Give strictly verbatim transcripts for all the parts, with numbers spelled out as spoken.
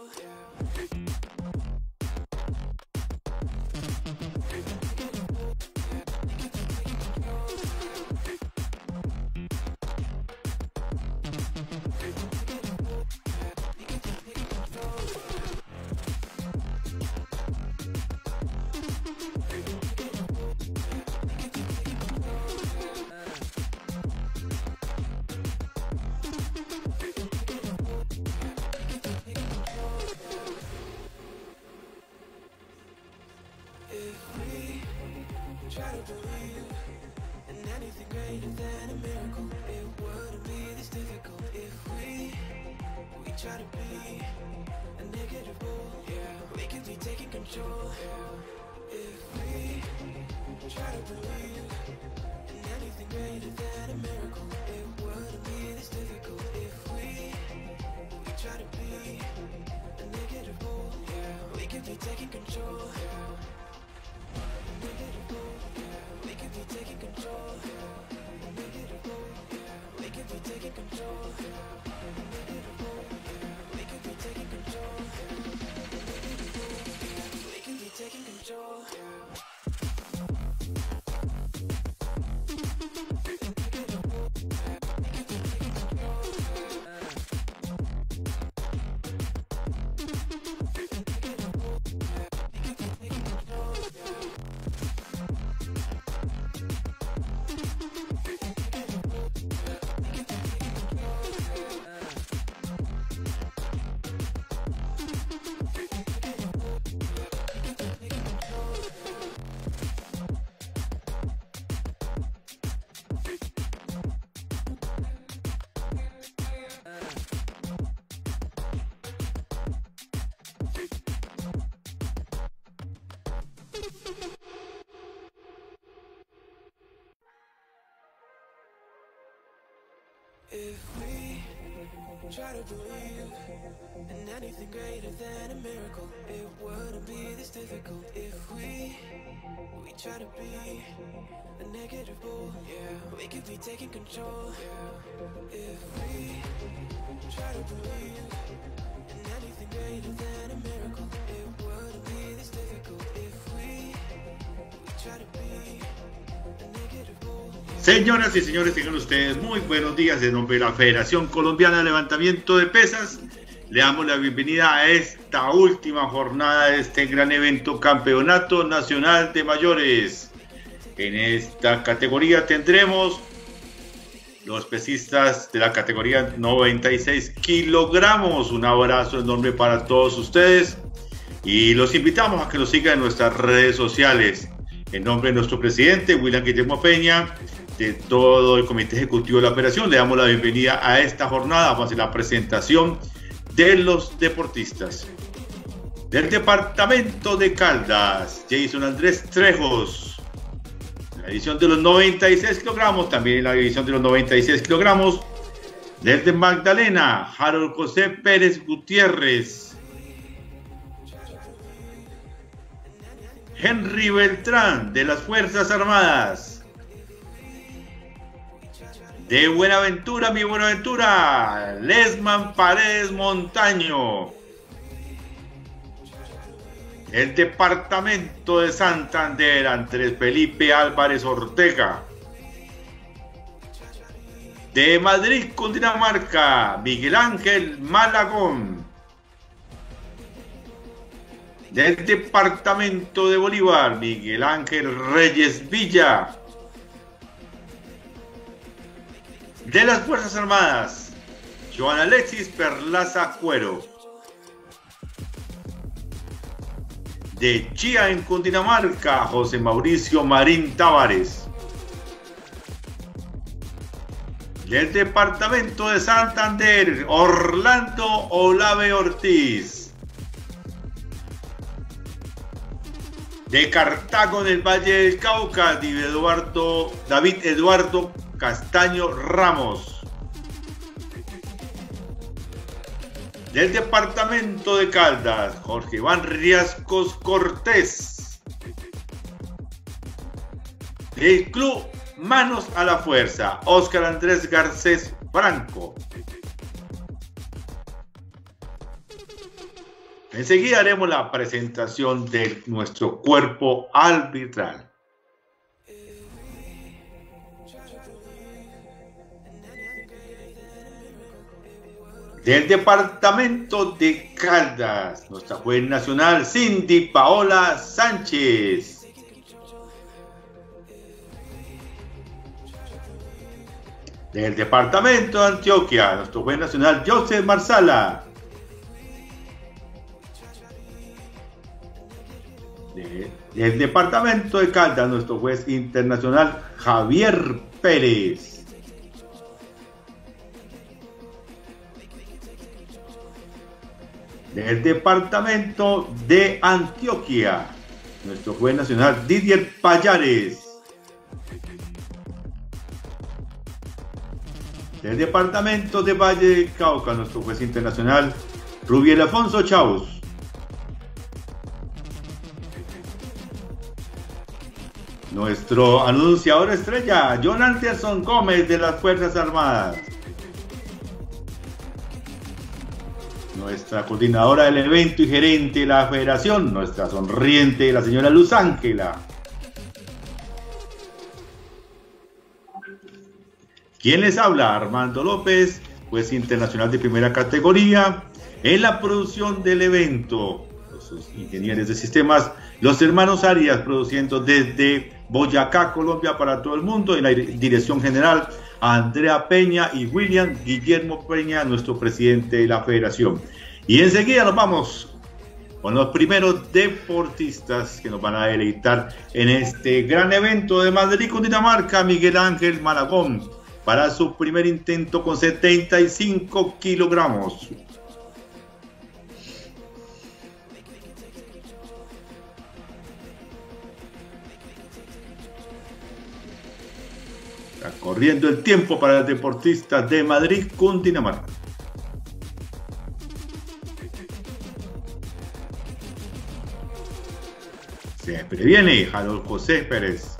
Try to believe in anything greater than a miracle. It wouldn't be this difficult if we we try to be a negative bull. Yeah, we could be taking control. Yeah, if we try to believe in anything greater than a miracle. It wouldn't be this difficult if we we try to be a negative bull. Yeah, we could be taking control. Yeah. We could be taking control. We could be taking control. We could be taking control. We could be taking control. If we try to believe in anything greater than a miracle, it wouldn't be this difficult. If we we try to be a negative bull, yeah, we could be taking control. Yeah. If we try to believe in anything greater than a miracle, it wouldn't be this difficult. If we we try to be a negative bull. Señoras y señores, tengan ustedes muy buenos días. En nombre de la Federación Colombiana de Levantamiento de Pesas, le damos la bienvenida a esta última jornada de este gran evento, Campeonato Nacional de Mayores. En esta categoría tendremos los pesistas de la categoría noventa y seis kilogramos. Un abrazo enorme para todos ustedes y los invitamos a que nos sigan en nuestras redes sociales. En nombre de nuestro presidente, William Guillermo Peña, de todo el comité ejecutivo de la operación, le damos la bienvenida a esta jornada. Vamos a hacer la presentación de los deportistas. Del departamento de Caldas, Jason Andrés Trejos, la edición de los noventa y seis kilogramos, también en la edición de los noventa y seis kilogramos. Desde Magdalena, Harold José Pérez Gutiérrez, Henry Beltrán, de las Fuerzas Armadas. De Buenaventura, mi Buenaventura, Lesman Paredes Montaño. El departamento de Santander, Andrés Felipe Álvarez Ortega. De Madrid, Cundinamarca, Miguel Ángel Malagón. Del departamento de Bolívar, Miguel Ángel Reyes Villa. De las Fuerzas Armadas, Joan Alexis Perlaza Cuero. De Chía en Cundinamarca, José Mauricio Marín Tavares. Del departamento de Santander, Orlando Olave Ortiz. De Cartago del Valle del Cauca, David Eduardo, David Eduardo Castaño Ramos. Del departamento de Caldas, Jorge Iván Riascos Cortés. Del club Manos a la Fuerza, Óscar Andrés Garcés Franco. Enseguida haremos la presentación de nuestro cuerpo arbitral. Del departamento de Caldas, nuestra juez nacional Cindy Paola Sánchez. Del departamento de Antioquia, nuestro juez nacional Joseph Marsala. De, del departamento de Caldas, nuestro juez internacional Javier Pérez. Del departamento de Antioquia, nuestro juez nacional Didier Payares. Del departamento de Valle del Cauca, nuestro juez internacional Rubiel Afonso Chaus. Nuestro anunciador estrella, John Anderson Gómez de las Fuerzas Armadas. Nuestra coordinadora del evento y gerente de la federación, nuestra sonriente, la señora Luz Ángela. ¿Quién les habla? Armando López, juez internacional de primera categoría, en la producción del evento. Los ingenieros de sistemas, los hermanos Arias, produciendo desde Boyacá, Colombia, para todo el mundo, en la dirección general, Andrea Peña y William Guillermo Peña, nuestro presidente de la federación. Y enseguida nos vamos con los primeros deportistas que nos van a deleitar en este gran evento de Madrid, Cundinamarca. Miguel Ángel Malagón, para su primer intento con setenta y cinco kilogramos. Está corriendo el tiempo para el deportista de Madrid, Cundinamarca. Se previene Harold José Pérez.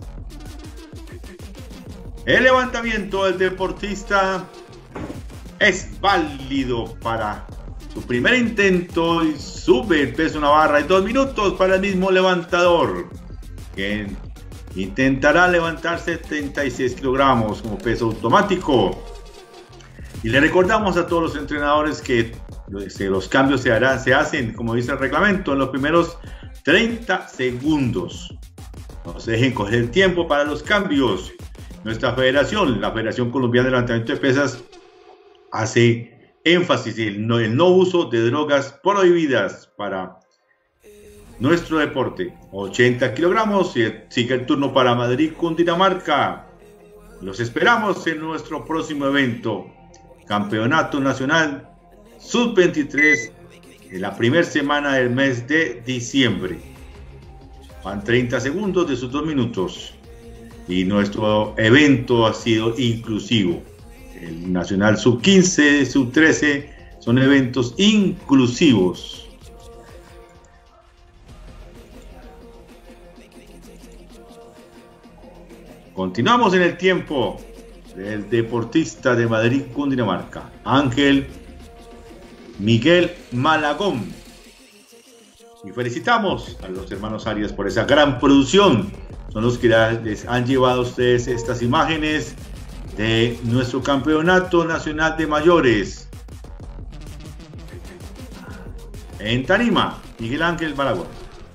El levantamiento del deportista es válido para su primer intento y sube el peso una barra y dos minutos para el mismo levantador, que intentará levantar setenta y seis kilogramos como peso automático. Y le recordamos a todos los entrenadores que los cambios se harán, se hacen, como dice el reglamento, en los primeros treinta segundos. No se dejen coger el tiempo para los cambios. Nuestra federación, la Federación Colombiana de Levantamiento de Pesas, hace énfasis en el no, el no uso de drogas prohibidas para nuestro deporte. ochenta kilogramos, y sigue el turno para Madrid, Cundinamarca. Los esperamos en nuestro próximo evento, Campeonato Nacional sub veintitrés, en la primera semana del mes de diciembre. Van treinta segundos de sus dos minutos. Y nuestro evento ha sido inclusivo. El Nacional sub quince, sub trece son eventos inclusivos. Continuamos en el tiempo del deportista de Madrid, Cundinamarca, Ángel Miguel Malagón. Y felicitamos a los hermanos Arias por esa gran producción. Son los que les han llevado a ustedes estas imágenes de nuestro Campeonato Nacional de Mayores en Tarima. Miguel Ángel Malagón.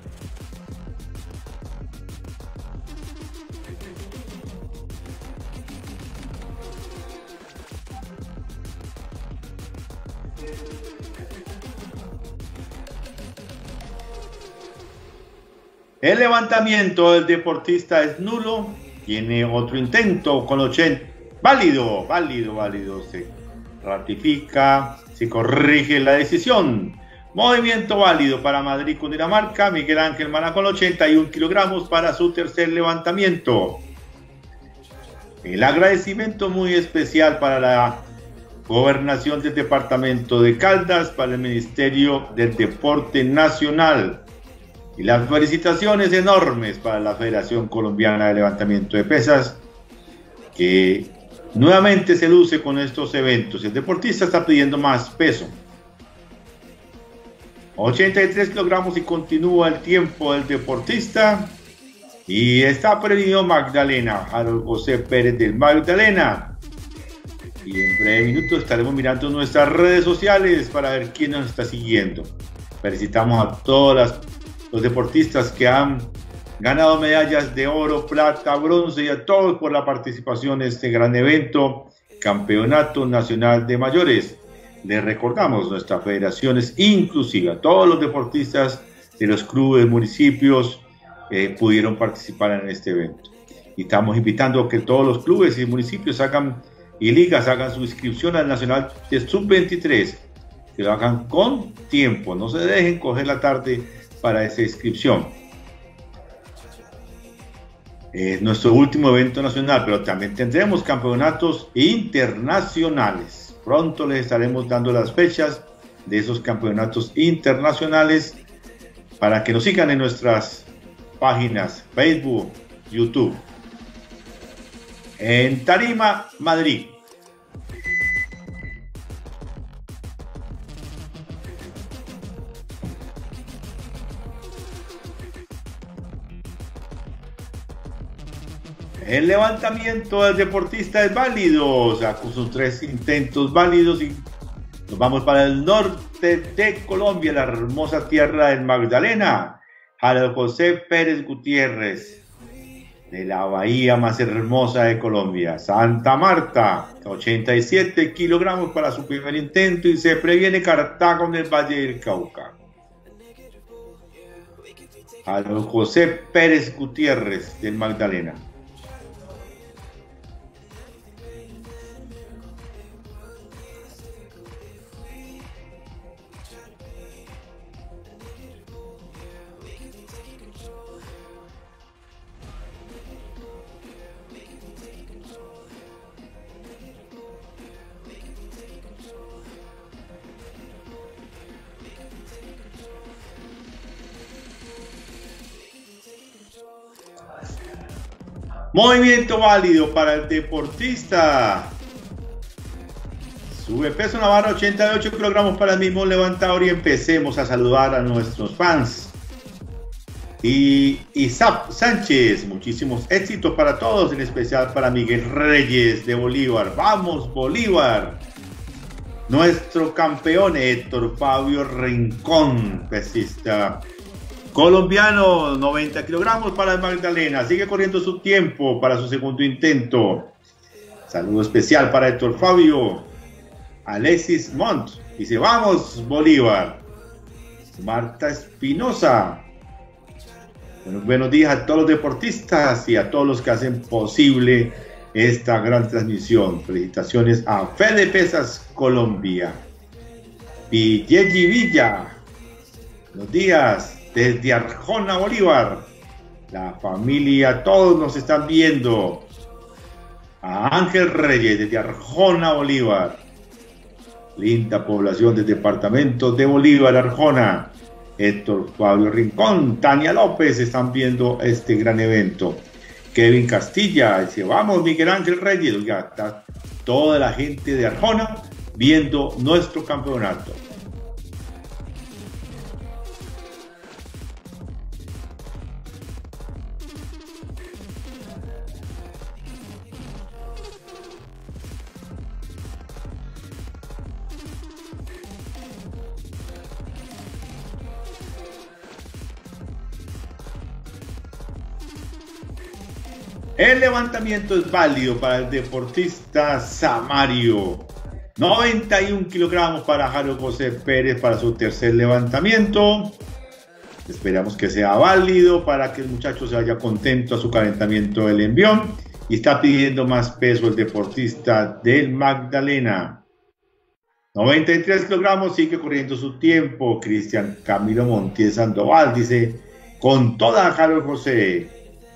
El levantamiento del deportista es nulo. Tiene otro intento con ochenta. Válido, válido, válido. Se ratifica, se corrige la decisión. Movimiento válido para Madrid, Cundinamarca. Miguel Ángel Malagón, ochenta y un kilogramos para su tercer levantamiento. El agradecimiento muy especial para la Gobernación del Departamento de Caldas, para el Ministerio del Deporte Nacional. Y las felicitaciones enormes para la Federación Colombiana de Levantamiento de Pesas, que nuevamente se luce con estos eventos. El deportista está pidiendo más peso. ochenta y tres kilogramos y continúa el tiempo del deportista. Y está premio Magdalena, Harold José Pérez del Magdalena. Y en breve minutos estaremos mirando nuestras redes sociales para ver quién nos está siguiendo. Felicitamos a todos las, los deportistas que han ganado medallas de oro, plata, bronce y a todos por la participación en este gran evento, Campeonato Nacional de Mayores. Les recordamos, nuestra federación es inclusiva. Todos los deportistas de los clubes, municipios, eh, pudieron participar en este evento. Y estamos invitando a que todos los clubes y municipios hagan y ligas hagan su inscripción al Nacional de sub veintitrés. Que lo hagan con tiempo. No se dejen coger la tarde para esa inscripción. Es nuestro último evento nacional, pero también tendremos campeonatos internacionales. Pronto les estaremos dando las fechas de esos campeonatos internacionales para que nos sigan en nuestras páginas Facebook, YouTube. En Tarima, Madrid. El levantamiento del deportista es válido, sacó sus tres intentos válidos y nos vamos para el norte de Colombia, la hermosa tierra del Magdalena. Harold José Pérez Gutiérrez, de la bahía más hermosa de Colombia, Santa Marta, ochenta y siete kilogramos para su primer intento y se previene Cartago en el Valle del Cauca. Harold José Pérez Gutiérrez, del Magdalena. Movimiento válido para el deportista. Sube peso en la barra, ochenta y ocho kilogramos para el mismo levantador, y empecemos a saludar a nuestros fans. Y Isaac Sánchez, muchísimos éxitos para todos, en especial para Miguel Reyes de Bolívar. ¡Vamos, Bolívar! Nuestro campeón Héctor Fabio Rincón, pesista colombiano, noventa kilogramos para el Magdalena. Sigue corriendo su tiempo para su segundo intento. Saludo especial para Héctor Fabio. Alexis Montt dice: ¡vamos, Bolívar! Marta Espinosa. Bueno, buenos días a todos los deportistas y a todos los que hacen posible esta gran transmisión. Felicitaciones a Fede Pesas Colombia. Villegi Villa. Buenos días. Desde Arjona, Bolívar, la familia, todos nos están viendo. A Ángel Reyes, desde Arjona, Bolívar, linda población del departamento de Bolívar, Arjona. Héctor Fabio Rincón, Tania López están viendo este gran evento. Kevin Castilla dice: vamos, Miguel Ángel Reyes. Oiga, está toda la gente de Arjona viendo nuestro campeonato. El levantamiento es válido para el deportista Samario. noventa y un kilogramos para Harold José Pérez para su tercer levantamiento. Esperamos que sea válido para que el muchacho se vaya contento a su calentamiento del envión. Y está pidiendo más peso el deportista del Magdalena. noventa y tres kilogramos, sigue corriendo su tiempo. Cristian Camilo Montiel Sandoval dice: con toda Harold José.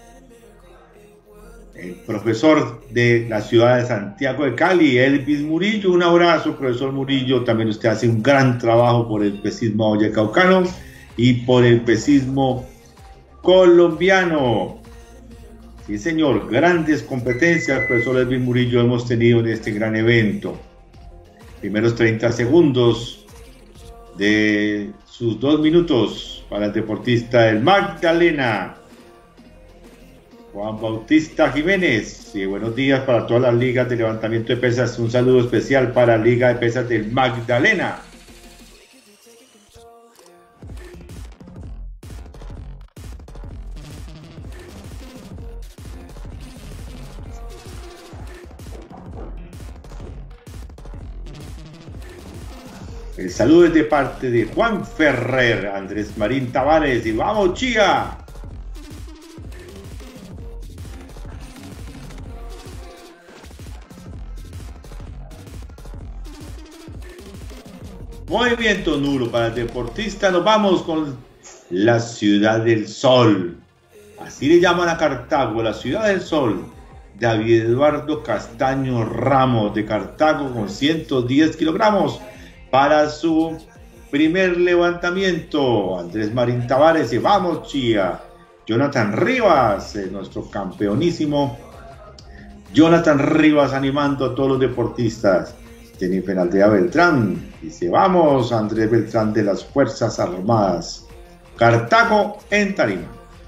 El profesor de la ciudad de Santiago de Cali, Elvis Murillo. Un abrazo, profesor Murillo. También usted hace un gran trabajo por el pesismo vallecaucano y por el pesismo colombiano. Sí, señor, grandes competencias, profesor Elvis Murillo, hemos tenido en este gran evento. Primeros treinta segundos de sus dos minutos para el deportista del Magdalena, Juan Bautista Jiménez. Y buenos días para todas las ligas de levantamiento de pesas. Un saludo especial para la Liga de Pesas del Magdalena. El saludo es de parte de Juan Ferrer, Andrés Marín Tavares y ¡vamos, Chía! Movimiento nulo para el deportista. Nos vamos con la Ciudad del Sol. Así le llaman a Cartago, la Ciudad del Sol. David Eduardo Castaño Ramos de Cartago con ciento diez kilogramos. Para su primer levantamiento, Andrés Marín Tavares y vamos, Chía. Jonathan Rivas, eh, nuestro campeonísimo. Jonathan Rivas animando a todos los deportistas. Jennifer Aldea Beltrán dice, vamos, Andrés Beltrán de las Fuerzas Armadas. Cartago en tarima.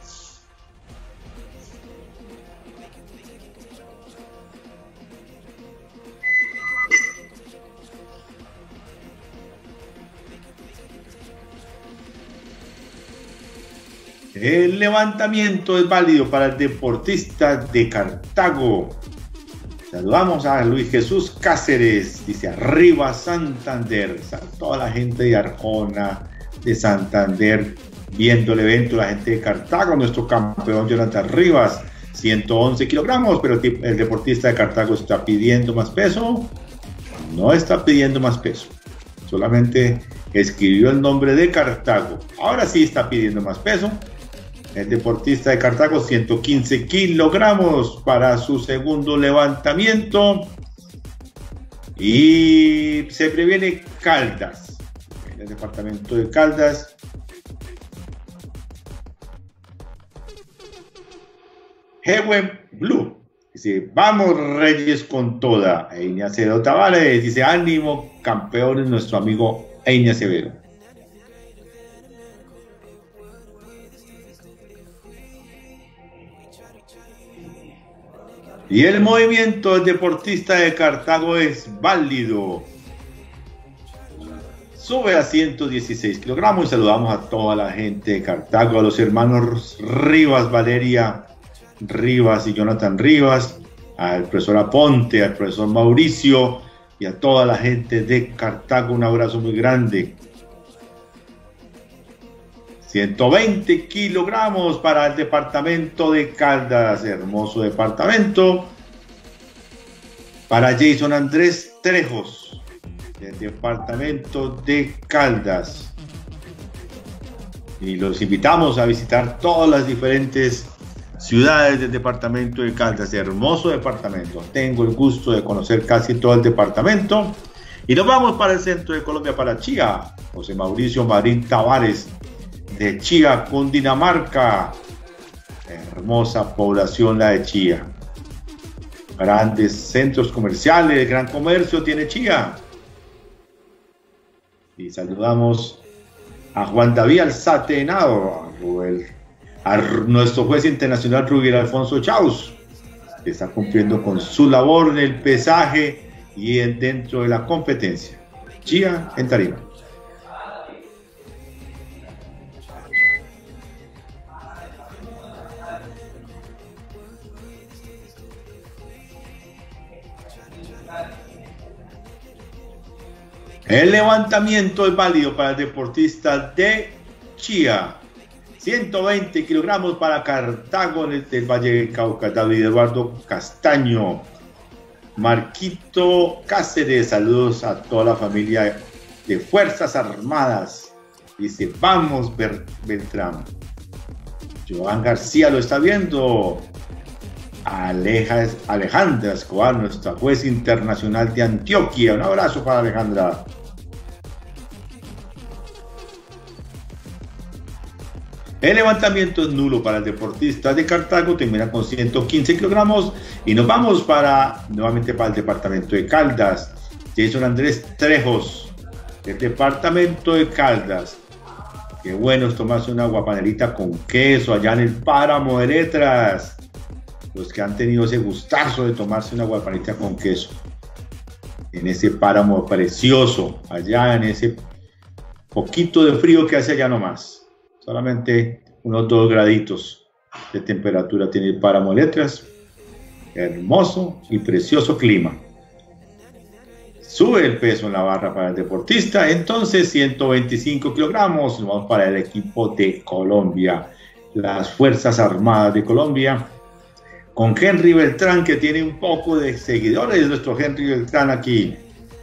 El levantamiento es válido para el deportista de Cartago. Saludamos a Luis Jesús Cáceres, dice arriba Santander. A toda la gente de Arjona, de Santander, viendo el evento, la gente de Cartago, nuestro campeón Jonathan Rivas, ciento once kilogramos, pero el deportista de Cartago está pidiendo más peso. No está pidiendo más peso, solamente escribió el nombre de Cartago. Ahora sí está pidiendo más peso. El deportista de Cartago, ciento quince kilogramos para su segundo levantamiento. Y se previene Caldas. En el departamento de Caldas. Hewen Blue. Dice, vamos Reyes con toda. Eini Acevedo Tavares dice, ánimo campeones, nuestro amigo Eini Acevedo. Y el movimiento del deportista de Cartago es válido. Sube a ciento dieciséis kilogramos y saludamos a toda la gente de Cartago, a los hermanos Rivas, Valeria Rivas y Jonathan Rivas, al profesor Aponte, al profesor Mauricio y a toda la gente de Cartago. Un abrazo muy grande. ciento veinte kilogramos para el departamento de Caldas, hermoso departamento. Para Jason Andrés Trejos, del departamento de Caldas. Y los invitamos a visitar todas las diferentes ciudades del departamento de Caldas, hermoso departamento. Tengo el gusto de conocer casi todo el departamento. Y nos vamos para el centro de Colombia, para Chía. José Mauricio Marín Tavares, de Chía, Cundinamarca. Hermosa población la de Chía. Grandes centros comerciales, gran comercio tiene Chía. Y saludamos a Juan David Alzate Henao, a, a nuestro juez internacional Rubiel Alfonso Chaus, que está cumpliendo con su labor en el pesaje y en, dentro de la competencia. Chía en tarima. El levantamiento es válido para el deportista de Chía. ciento veinte kilogramos para Cartago del Valle del Cauca. David Eduardo Castaño. Marquito Cáceres. Saludos a toda la familia de Fuerzas Armadas. Dice, vamos Beltrán. Joan García lo está viendo. Aleja, Alejandra Escobar, nuestra juez internacional de Antioquia. Un abrazo para Alejandra. El levantamiento es nulo para el deportista de Cartago, termina con ciento quince kilogramos. Y nos vamos para nuevamente para el departamento de Caldas. Jason Andrés Trejos, del departamento de Caldas. Qué bueno es tomarse una aguapanelita con queso allá en el Páramo de Letras. Los que han tenido ese gustazo de tomarse una aguapanelita con queso. En ese páramo precioso, allá en ese poquito de frío que hace allá nomás. Solamente unos dos graditos de temperatura tiene el Páramo de Letras. Hermoso y precioso clima. Sube el peso en la barra para el deportista, entonces ciento veinticinco kilogramos, nos vamos para el equipo de Colombia, las Fuerzas Armadas de Colombia, con Henry Beltrán, que tiene un poco de seguidores, nuestro Henry Beltrán aquí.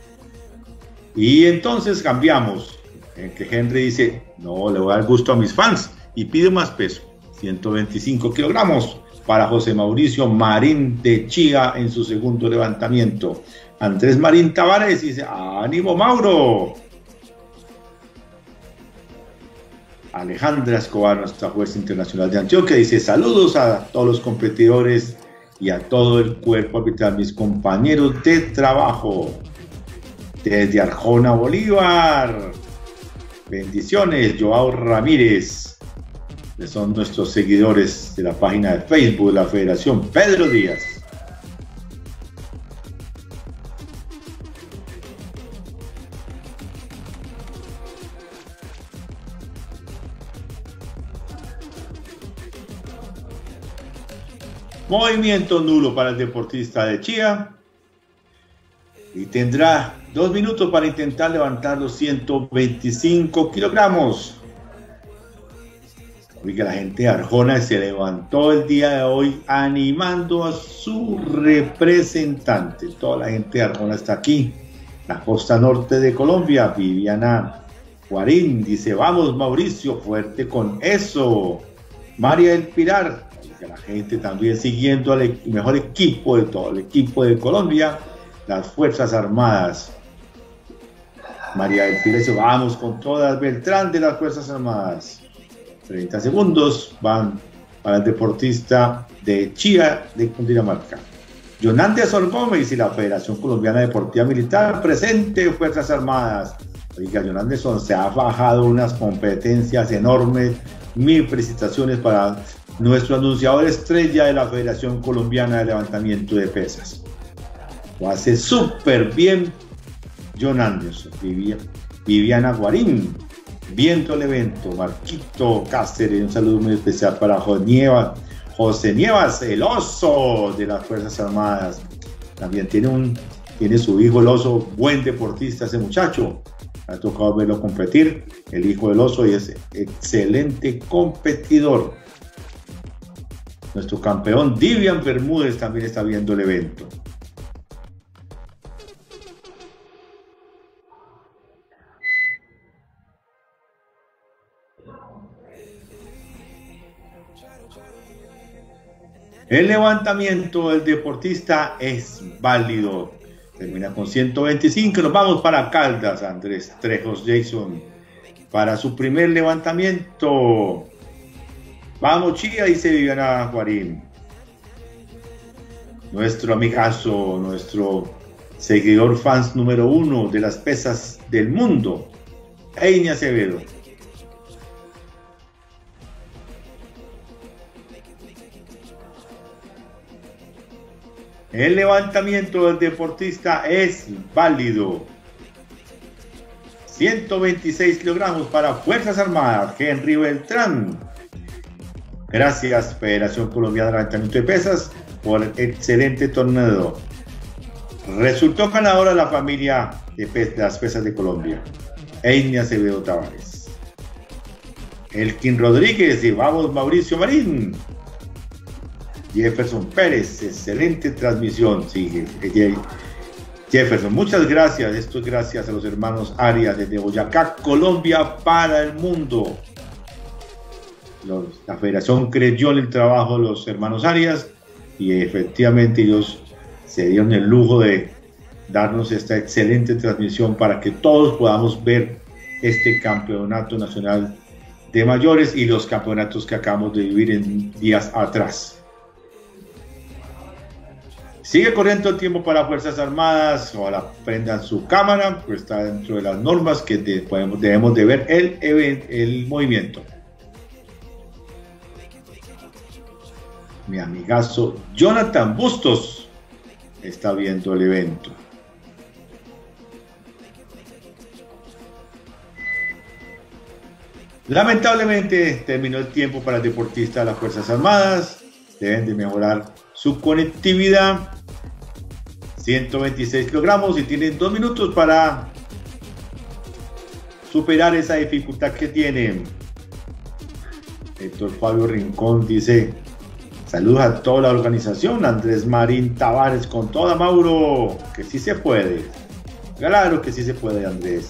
Y entonces cambiamos, en que Henry dice, no, le voy a dar gusto a mis fans, y pide más peso, ciento veinticinco kilogramos, para José Mauricio Marín de Chía en su segundo levantamiento. Andrés Marín Tavares dice, ¡ánimo Mauro! Alejandra Escobar, nuestra jueza internacional de Antioquia, dice, saludos a todos los competidores y a todo el cuerpo arbitral, mis compañeros de trabajo. Desde Arjona, Bolívar. Bendiciones, Joao Ramírez, que son nuestros seguidores de la página de Facebook de la Federación. Pedro Díaz. Movimiento nulo para el deportista de Chía. Y tendrá dos minutos para intentar levantar los ciento veinticinco kilogramos. Oiga, la gente de Arjona se levantó el día de hoy animando a su representante. Toda la gente de Arjona está aquí. La costa norte de Colombia. Viviana Guarín dice, vamos Mauricio, fuerte con eso. María del Pilar. Oiga, la gente también siguiendo al mejor equipo de todo, el equipo de Colombia, las Fuerzas Armadas. María del Pilar dice, vamos con todas. Beltrán de las Fuerzas Armadas. treinta segundos van para el deportista de Chía de Cundinamarca. Yonández Gómez y la Federación Colombiana Deportiva Militar presente Fuerzas Armadas. Oiga, Yonández se ha bajado unas competencias enormes. Mil felicitaciones para nuestro anunciador estrella de la Federación Colombiana de Levantamiento de Pesas. Lo hace súper bien Yonández. Viviana Guarín. Viendo el evento, Marquito Cáceres, un saludo muy especial para José Nievas, José Nievas, el oso de las Fuerzas Armadas. También tiene, un, tiene su hijo el oso, buen deportista ese muchacho. Me ha tocado verlo competir, el hijo del oso, y es excelente competidor. Nuestro campeón Divian Bermúdez también está viendo el evento. El levantamiento del deportista es válido. Termina con ciento veinticinco. Nos vamos para Caldas. Andrés Trejos Jason para su primer levantamiento. Vamos Chía, dice Viviana Guarín. Nuestro amigazo, nuestro seguidor fans número uno de las pesas del mundo, Heine Acevedo. El levantamiento del deportista es válido. ciento veintiséis kilogramos para Fuerzas Armadas, Henry Beltrán. Gracias, Federación Colombiana de Levantamiento de Pesas, por el excelente torneo. Resultó ganadora la familia de, de las pesas de Colombia, Heine Acevedo Tavares. Elkin Rodríguez y vamos Mauricio Marín. Jefferson Pérez, excelente transmisión. Sí, Jefferson, muchas gracias. Esto es gracias a los hermanos Arias desde Boyacá, Colombia, para el mundo. Los, la federación creyó en el trabajo de los hermanos Arias y efectivamente ellos se dieron el lujo de darnos esta excelente transmisión para que todos podamos ver este campeonato nacional de mayores y los campeonatos que acabamos de vivir en días atrás. Sigue corriendo el tiempo para Fuerzas Armadas. Ojalá prendan su cámara, pues está dentro de las normas que de, podemos, debemos de ver el, el, el movimiento. Mi amigazo Jonathan Bustos está viendo el evento. Lamentablemente terminó el tiempo para el deportista de las Fuerzas Armadas. Deben de mejorar su conectividad. ciento veintiséis kilogramos y tienen dos minutos para superar esa dificultad que tienen. Héctor Fabio Rincón dice: saludos a toda la organización. Andrés Marín Tavares con toda, Mauro, que sí se puede. Claro que sí se puede, Andrés.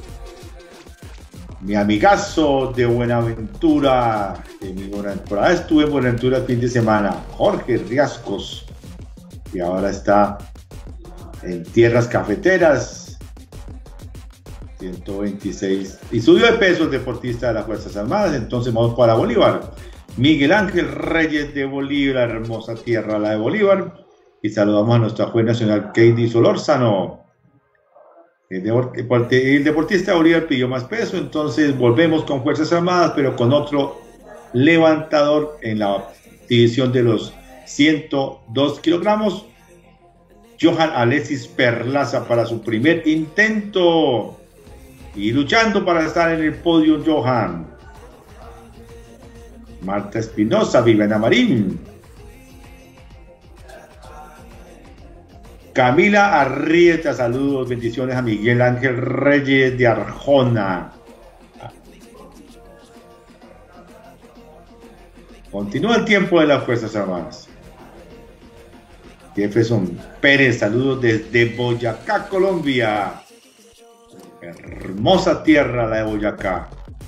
Mi amigazo de Buenaventura, de mi Buenaventura, estuve en Buenaventura el fin de semana, Jorge Riascos, y ahora está en tierras cafeteras, ciento veintiséis, y subió de peso el deportista de las Fuerzas Armadas. Entonces vamos para Bolívar. Miguel Ángel Reyes de Bolívar, hermosa tierra la de Bolívar, y saludamos a nuestra juez nacional Katie Solórzano. El deportista de Bolívar pidió más peso, entonces volvemos con Fuerzas Armadas, pero con otro levantador en la división de los ciento dos kilogramos. Johan Alexis Perlaza para su primer intento y luchando para estar en el podio. Johan. Marta Espinosa, Viviana Marín, Camila Arrieta, saludos, bendiciones a Miguel Ángel Reyes de Arjona. Continúa el tiempo de las Fuerzas Armadas. Jefferson Pérez, saludos desde Boyacá, Colombia. Hermosa tierra la de Boyacá.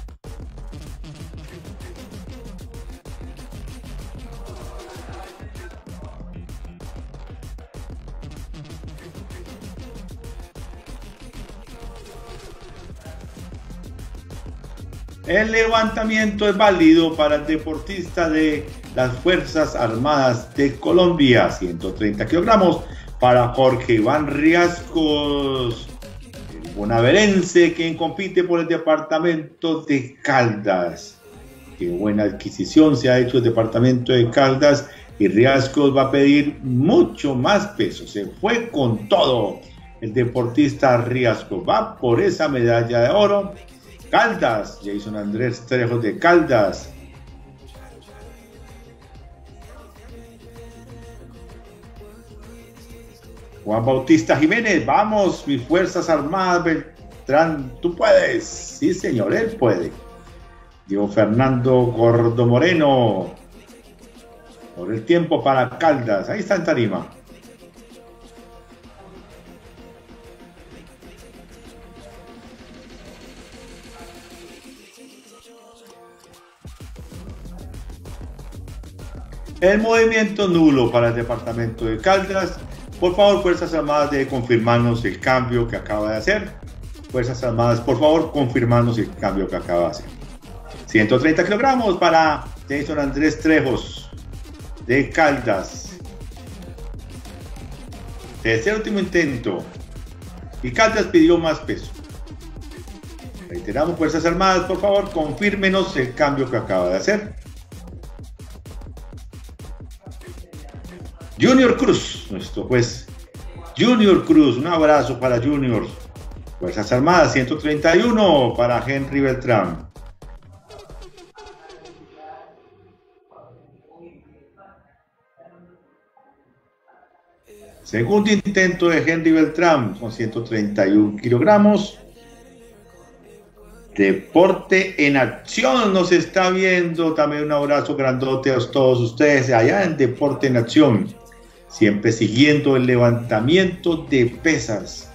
El levantamiento es válido para el deportista de las Fuerzas Armadas de Colombia. ciento treinta kilogramos para Jorge Iván Riascos, el bonaverense, quien compite por el departamento de Caldas. Qué buena adquisición se ha hecho el departamento de Caldas, y Riascos va a pedir mucho más peso. Se fue con todo el deportista Riascos. Va por esa medalla de oro. Caldas, Jason Andrés Trejos de Caldas. Juan Bautista Jiménez, vamos, mis Fuerzas Armadas, Beltrán, tú puedes. Sí, señor, él puede. Diego Fernando Gordo Moreno, por el tiempo para Caldas, ahí está en tarima. El movimiento nulo para el departamento de Caldas. Por favor, Fuerzas Armadas, de confirmarnos el cambio que acaba de hacer. Fuerzas Armadas, por favor, confirmarnos el cambio que acaba de hacer. ciento treinta kilogramos para Jason Andrés Trejos de Caldas. Tercer último intento. Y Caldas pidió más peso. Reiteramos, Fuerzas Armadas, por favor, confírmenos el cambio que acaba de hacer. Junior Cruz, nuestro juez Junior Cruz, un abrazo para Junior. Fuerzas Armadas, ciento treinta y uno para Henry Beltrán. Segundo intento de Henry Beltrán con ciento treinta y uno kilogramos. Deporte en Acción nos está viendo. También un abrazo grandote a todos ustedes allá en Deporte en Acción. Siempre siguiendo el levantamiento de pesas.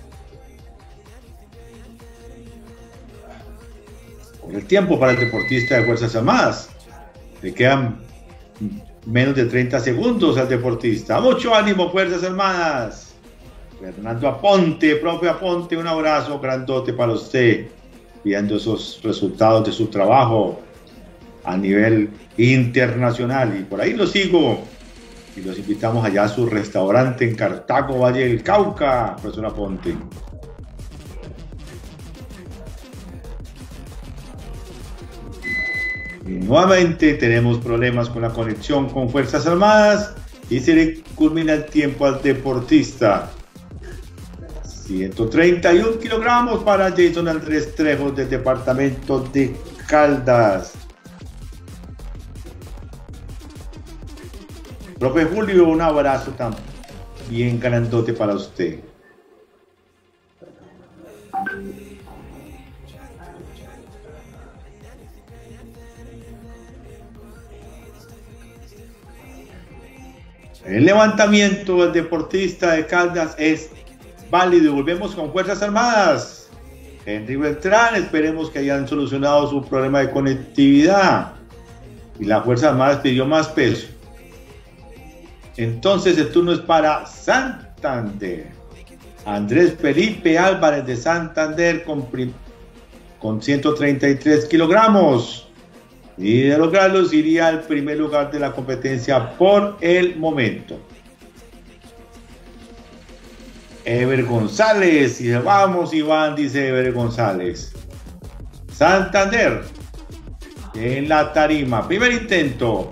Por el tiempo para el deportista de Fuerzas Armadas. Le quedan menos de treinta segundos al deportista. Mucho ánimo, Fuerzas Armadas. Fernando Aponte, profe Aponte, un abrazo grandote para usted, viendo esos resultados de su trabajo a nivel internacional. Y por ahí lo sigo y los invitamos allá a su restaurante en Cartago, Valle del Cauca, profesora Ponte. Y nuevamente tenemos problemas con la conexión con Fuerzas Armadas y se le culmina el tiempo al deportista. ciento treinta y un kilogramos para Jason Andrés Trejo del departamento de Caldas. Profe Julio, un abrazo también grandote para usted. El levantamiento del deportista de Caldas es válido. Volvemos con Fuerzas Armadas. Henry Beltrán, esperemos que hayan solucionado su problema de conectividad. Y la Fuerza Armada pidió más peso. Entonces el turno es para Santander. Andrés Felipe Álvarez de Santander con, con ciento treinta y tres kilogramos. Y de lograrlo iría al primer lugar de la competencia por el momento. Ever González, y vamos Iván, dice Ever González. Santander en la tarima, primer intento.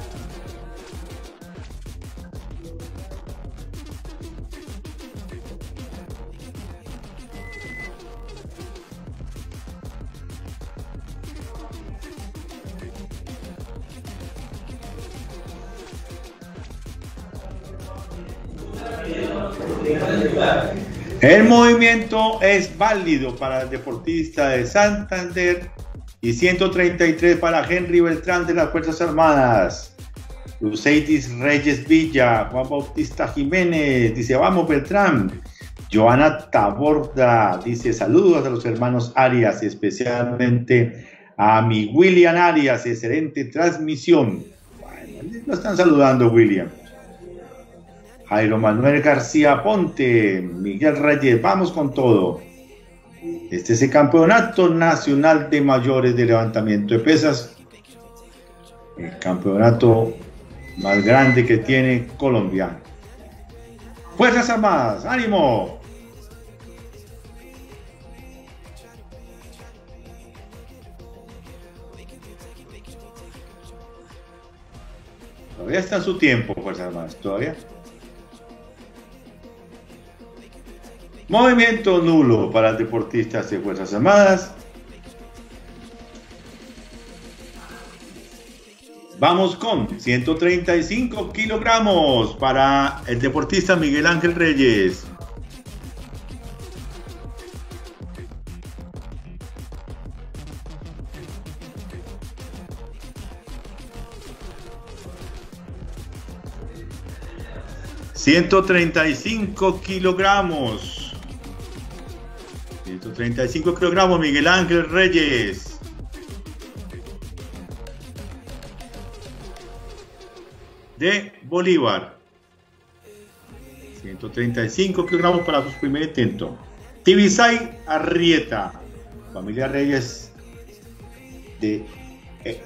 El movimiento es válido para el deportista de Santander y ciento treinta y tres para Henry Beltrán de las Fuerzas Armadas. Luceidis Reyes Villa, Juan Bautista Jiménez, dice vamos Beltrán. Joana Taborda, dice saludos a los hermanos Arias, especialmente a mi William Arias, excelente transmisión. Bueno, lo están saludando William. Jairo Manuel García Ponte, Miguel Reyes, vamos con todo. Este es el Campeonato Nacional de Mayores de Levantamiento de Pesas. El campeonato más grande que tiene Colombia. Fuerzas Armadas, ánimo. Todavía está en su tiempo, Fuerzas Armadas, todavía. Movimiento nulo para deportistas de Fuerzas Armadas. Vamos con ciento treinta y cinco kilogramos para el deportista Miguel Ángel Reyes. ciento treinta y cinco kilogramos. ciento treinta y cinco kilogramos, Miguel Ángel Reyes. De Bolívar. ciento treinta y cinco kilogramos para su primer intento. Tibisay Arrieta, familia Reyes de... Eh.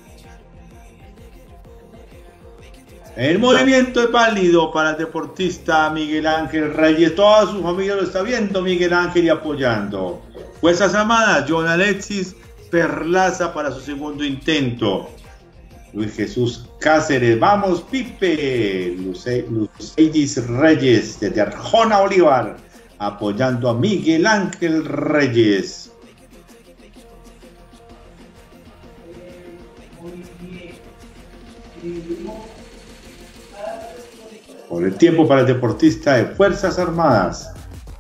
El movimiento es válido para el deportista Miguel Ángel Reyes. Toda su familia lo está viendo, Miguel Ángel, y apoyando. Fuerzas Armadas, John Alexis Perlaza para su segundo intento. Luis Jesús Cáceres, vamos Pipe. Luceidis Reyes desde Arjona, Bolívar, apoyando a Miguel Ángel Reyes. Por el tiempo para el deportista de Fuerzas Armadas.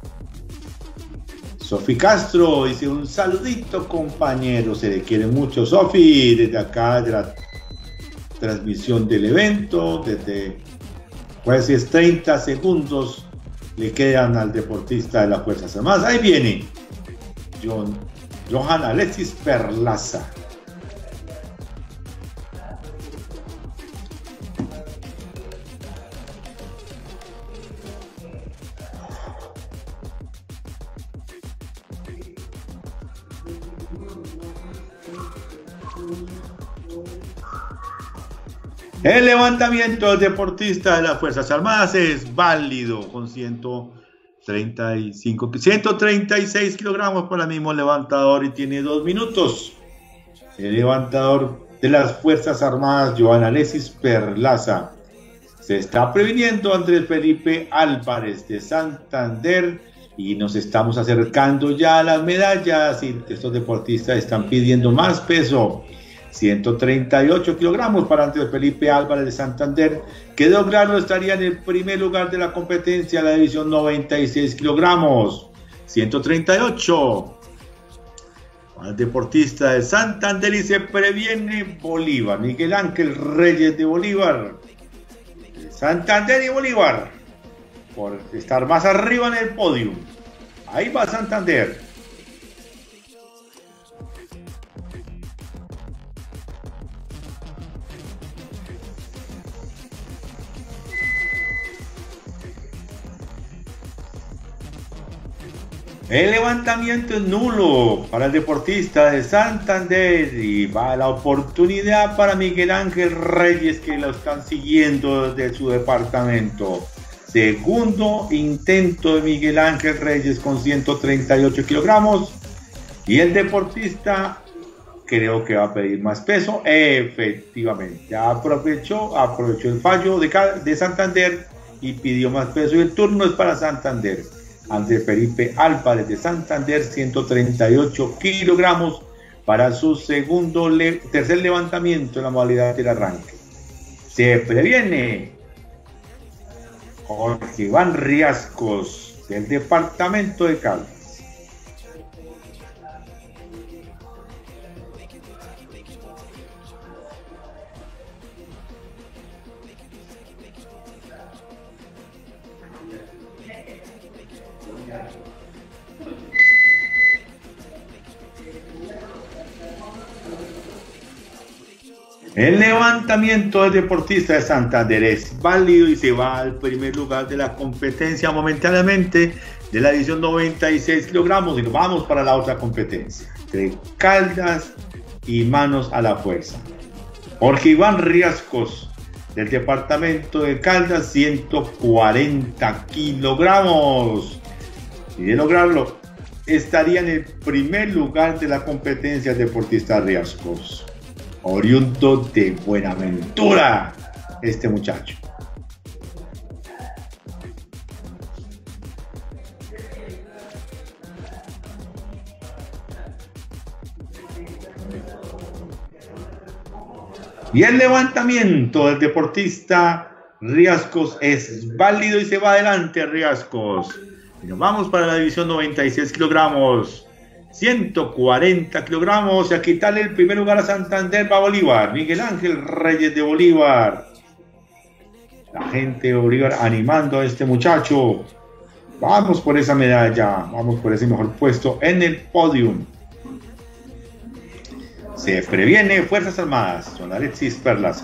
Sofi Castro dice un saludito compañero, se le quiere mucho Sofi, desde acá de la transmisión del evento, desde pues treinta segundos le quedan al deportista de las Fuerzas Armadas. Ahí viene John, Johan Alexis Perlaza. El levantamiento del deportista de las Fuerzas Armadas es válido con ciento treinta y cinco, ciento treinta y seis kilogramos para el mismo levantador y tiene dos minutos. El levantador de las Fuerzas Armadas, Joan Alexis Perlaza, se está previniendo Andrés Felipe Álvarez de Santander y nos estamos acercando ya a las medallas y estos deportistas están pidiendo más peso. ciento treinta y ocho kilogramos para Andrés Felipe Álvarez de Santander, que de lograrlo estaría en el primer lugar de la competencia, la división noventa y seis kilogramos. ciento treinta y ocho. Al deportista de Santander y se previene Bolívar, Miguel Ángel Reyes de Bolívar. Santander y Bolívar, por estar más arriba en el podio. Ahí va Santander. El levantamiento es nulo para el deportista de Santander y va la oportunidad para Miguel Ángel Reyes, que lo están siguiendo desde su departamento. Segundo intento de Miguel Ángel Reyes con ciento treinta y ocho kilogramos y el deportista creo que va a pedir más peso. Efectivamente, aprovechó, aprovechó el fallo de, de Santander y pidió más peso y el turno es para Santander. Andrés Felipe Álvarez de Santander, ciento treinta y ocho kilogramos para su segundo, le, tercer levantamiento en la modalidad del arranque. Se previene Jorge Iván Riascos del departamento de Caldas. El levantamiento del deportista de Santander es válido y se va al primer lugar de la competencia momentáneamente de la edición noventa y seis kilogramos y nos vamos para la otra competencia entre Caldas y manos a la fuerza. Jorge Iván Riascos del departamento de Caldas, ciento cuarenta kilogramos y de lograrlo estaría en el primer lugar de la competencia el deportista Riascos, oriundo de Buenaventura, este muchacho. Y el levantamiento del deportista Riascos es válido y se va adelante Riascos. Y nos vamos para la división noventa y seis kilogramos. ciento cuarenta kilogramos y a quitarle el primer lugar a Santander va Bolívar, Miguel Ángel Reyes de Bolívar. La gente de Bolívar animando a este muchacho. Vamos por esa medalla, vamos por ese mejor puesto en el podium. Se previene Fuerzas Armadas, Joan Alexis Perlaza.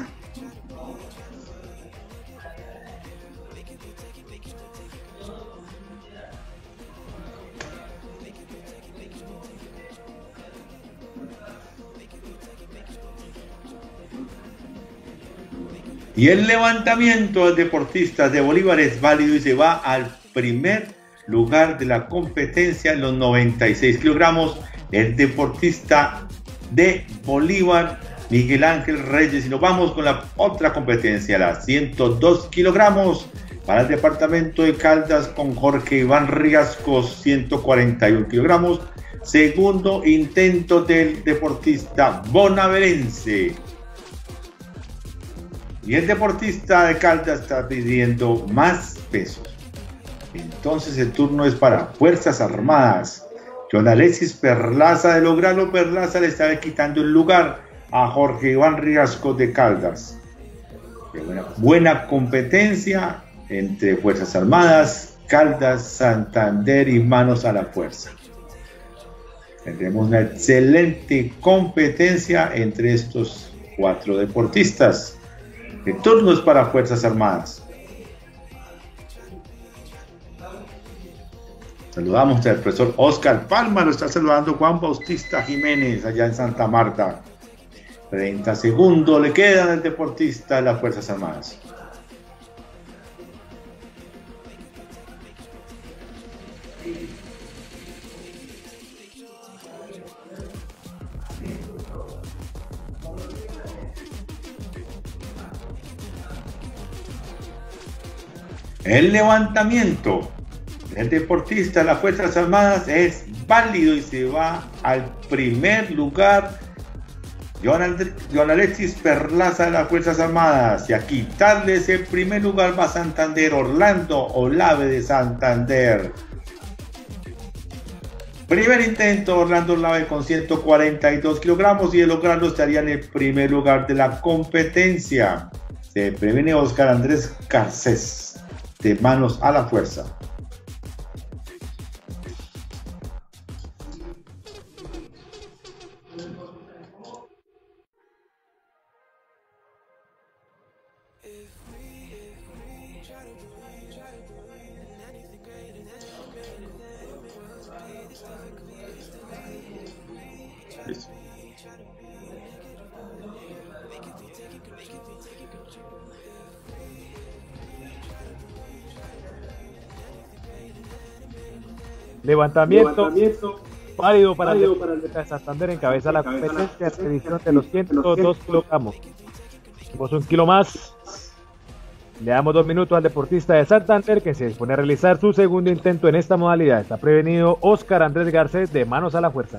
Y el levantamiento del deportista de Bolívar es válido y se va al primer lugar de la competencia en los noventa y seis kilogramos. El deportista de Bolívar, Miguel Ángel Reyes. Y nos vamos con la otra competencia, la ciento dos kilogramos para el departamento de Caldas con Jorge Iván Riascos, ciento cuarenta y uno kilogramos. Segundo intento del deportista bonaverense. Y el deportista de Caldas está pidiendo más pesos. Entonces el turno es para Fuerzas Armadas. Joan Alexis Perlaza, de lograrlo, Perlaza le está quitando el lugar a Jorge Iván Riascos de Caldas. Buena, buena competencia entre Fuerzas Armadas, Caldas, Santander y manos a la fuerza. Tendremos una excelente competencia entre estos cuatro deportistas. El turno es para Fuerzas Armadas. Saludamos al profesor Oscar Palma, lo está saludando Juan Bautista Jiménez allá en Santa Marta. treinta segundos le quedan al deportista de las Fuerzas Armadas. El levantamiento del deportista de las Fuerzas Armadas es válido y se va al primer lugar John Alexis Perlaza de las Fuerzas Armadas, y a quitarle ese primer lugar va Santander, Orlando Olave de Santander. Primer intento, Orlando Olave con ciento cuarenta y dos kilogramos, y de lograrlo estaría en el primer lugar de la competencia. Se previene Oscar Andrés Garcés de Manos a la Fuerza. Levantamiento, Levantamiento válido para válido el deportista de Santander, encabeza la competencia de edición de los ciento dos kilogramos. Tenemos un kilo más. Le damos dos minutos al deportista de Santander, que se dispone a realizar su segundo intento en esta modalidad. Está prevenido Oscar Andrés Garcés de Manos a la Fuerza.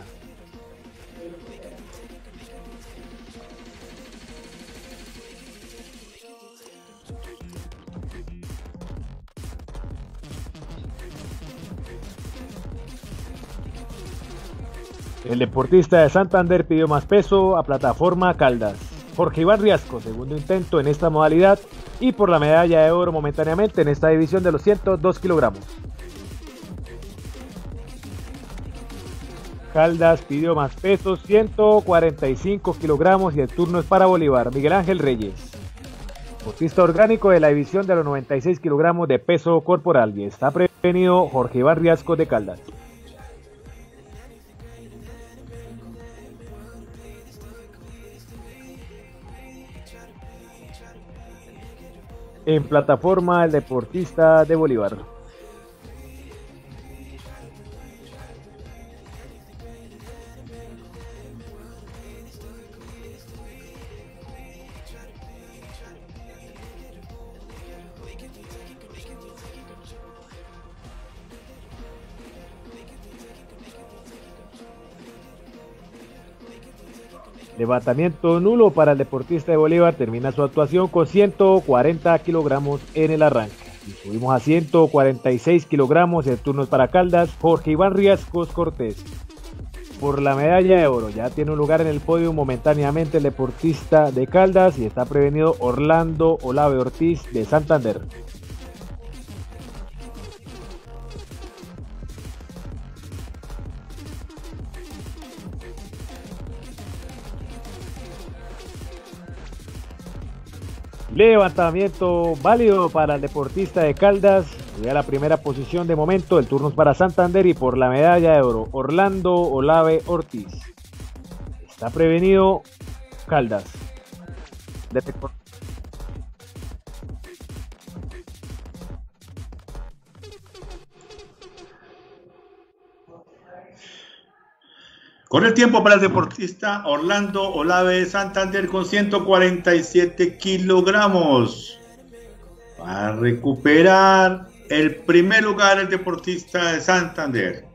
El deportista de Santander pidió más peso a plataforma Caldas. Jorge Iván Riasco, segundo intento en esta modalidad y por la medalla de oro momentáneamente en esta división de los ciento dos kilogramos. Caldas pidió más peso, ciento cuarenta y cinco kilogramos, y el turno es para Bolívar, Miguel Ángel Reyes. Deportista orgánico de la división de los noventa y seis kilogramos de peso corporal, y está prevenido Jorge Iván Riasco de Caldas. En plataforma, el deportista de Bolívar. Levantamiento nulo para el deportista de Bolívar, termina su actuación con ciento cuarenta kilogramos en el arranque. Y subimos a ciento cuarenta y seis kilogramos, el turno es para Caldas, Jorge Iván Riascos Cortés. Por la medalla de oro, ya tiene un lugar en el podio momentáneamente el deportista de Caldas, y está prevenido Orlando Olave Ortiz de Santander. Levantamiento válido para el deportista de Caldas, llega a la primera posición de momento, el turno es para Santander, y por la medalla de oro Orlando Olave Ortiz. Está prevenido Caldas. De Con el tiempo para el deportista Orlando Olave de Santander con ciento cuarenta y siete kilogramos. Va a recuperar el primer lugar el deportista de Santander.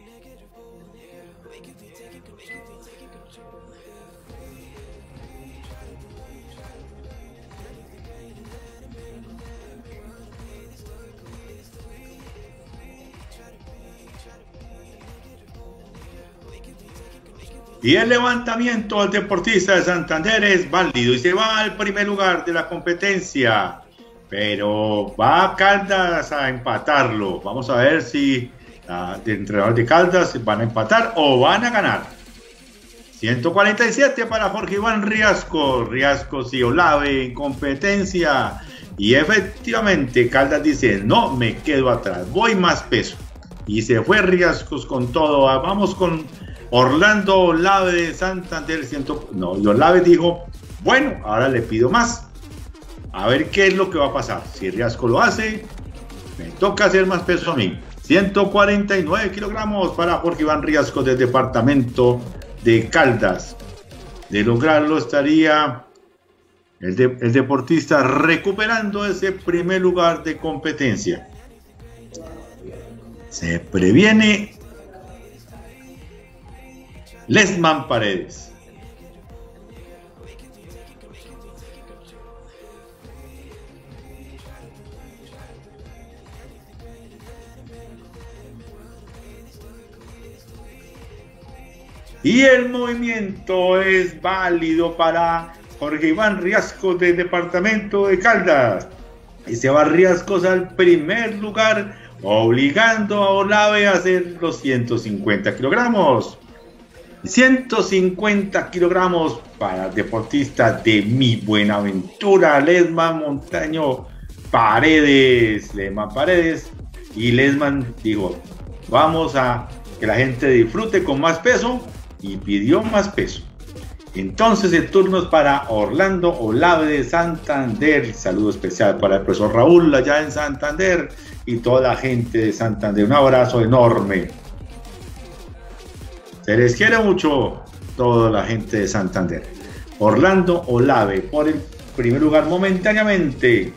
Y el levantamiento del deportista de Santander es válido y se va al primer lugar de la competencia. Pero va Caldas a empatarlo. Vamos a ver si uh, el entrenador de Caldas van a empatar o van a ganar. ciento cuarenta y siete para Jorge Iván Riasco. Riascos y Olave en competencia. Y efectivamente Caldas dice, no me quedo atrás, voy más peso. Y se fue Riascos con todo. Vamos con Orlando Olave de Santander. Ciento, no, y Olave dijo, bueno, ahora le pido más. A ver qué es lo que va a pasar. Si Riasco lo hace, me toca hacer más peso a mí. ciento cuarenta y nueve kilogramos para Jorge Iván Riasco del departamento de Caldas. De lograrlo estaría el, de, el deportista recuperando ese primer lugar de competencia. Se previene Lesman Paredes. Y el movimiento es válido para Jorge Iván Riascos del departamento de Caldas. Y se va Riascos al primer lugar, obligando a Olave a hacer los ciento cincuenta kilogramos. ciento cincuenta kilogramos para el deportista de Mi Buenaventura, Lesman Montaño Paredes. Lesman Paredes. Y Lesman dijo, vamos a que la gente disfrute con más peso. Y pidió más peso. Entonces el turno es para Orlando Olave de Santander. Saludo especial para el profesor Raúl allá en Santander y toda la gente de Santander. Un abrazo enorme. Se les quiere mucho toda la gente de Santander. Orlando Olave por el primer lugar momentáneamente.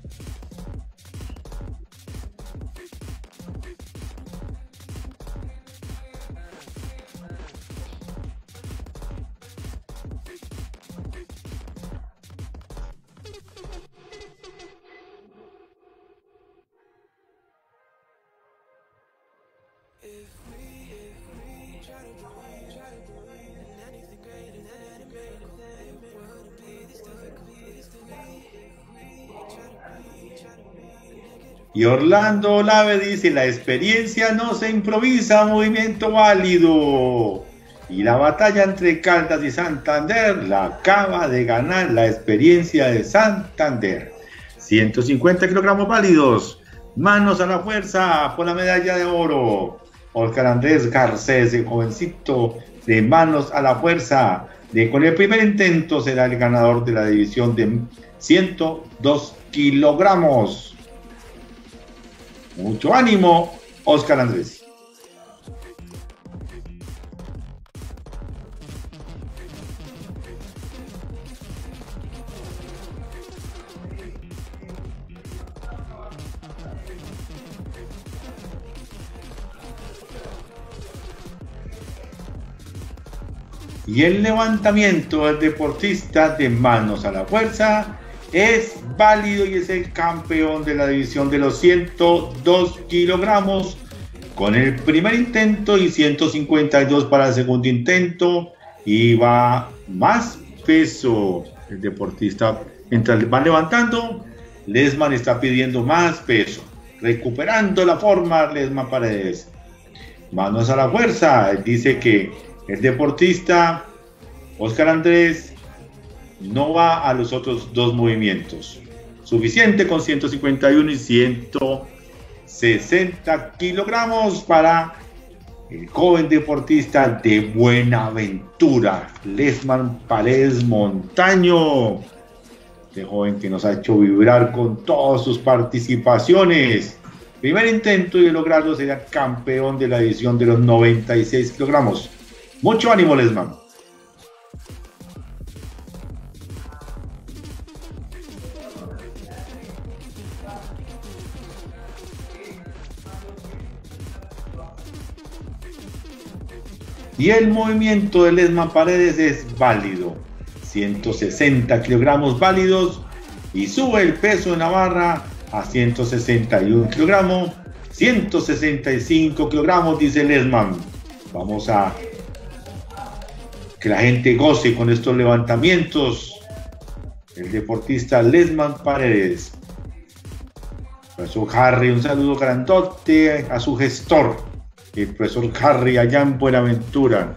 Y Orlando Olave dice, la experiencia no se improvisa, movimiento válido. Y la batalla entre Caldas y Santander la acaba de ganar la experiencia de Santander. ciento cincuenta kilogramos válidos. Manos a la fuerza por la medalla de oro. Oscar Andrés Garcés, el jovencito de manos a la fuerza. De, con el primer intento será el ganador de la división de ciento dos kilogramos. Mucho ánimo, Oscar Andrés. Y el levantamiento del deportista de manos a la fuerza es válido y es el campeón de la división de los ciento dos kilogramos con el primer intento y ciento cincuenta y dos para el segundo intento. Y va más peso el deportista. Mientras van levantando, Lesman está pidiendo más peso, recuperando la forma Lesman Paredes. Manos a la fuerza. Él dice que el deportista Oscar Andrés no va a los otros dos movimientos. Suficiente con ciento cincuenta y uno y ciento sesenta kilogramos para el joven deportista de Buenaventura, Lesman Paredes Montaño. Este joven que nos ha hecho vibrar con todas sus participaciones. Primer intento y de lograrlo será campeón de la edición de los noventa y seis kilogramos. Mucho ánimo, Lesman. Y el movimiento de Lesman Paredes es válido. ciento sesenta kilogramos válidos. Y sube el peso de la barra a ciento sesenta y uno kilogramos. ciento sesenta y cinco kilogramos, dice Lesman. Vamos a que la gente goce con estos levantamientos. El deportista Lesman Paredes. Profesor Harry, un saludo grandote a su gestor, el profesor Harry, allá en Buenaventura.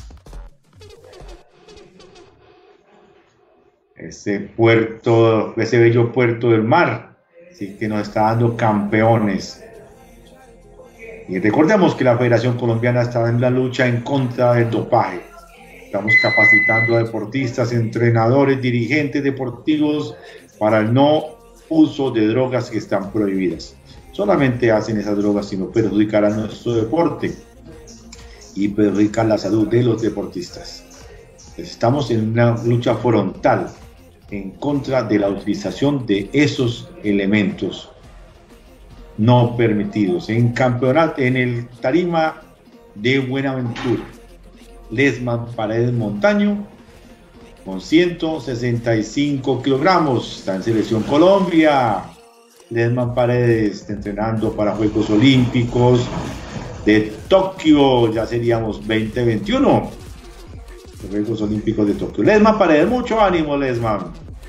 Ese puerto, ese bello puerto del mar, sí que nos está dando campeones. Y recordemos que la Federación Colombiana está en la lucha en contra del dopaje. Estamos capacitando a deportistas, entrenadores, dirigentes deportivos para el no uso de drogas que están prohibidas. Solamente hacen esas drogas sino perjudicar a nuestro deporte y perjudicar la salud de los deportistas. Estamos en una lucha frontal en contra de la utilización de esos elementos no permitidos. En campeonato, en el tarima de Buenaventura, Lesman Paredes Montaño con ciento sesenta y cinco kilogramos, está en Selección Colombia. Lesman Paredes está entrenando para Juegos Olímpicos de Tokio, ya seríamos veinte veintiuno, los Juegos Olímpicos de Tokio. Lesman Paredes, mucho ánimo, Lesman.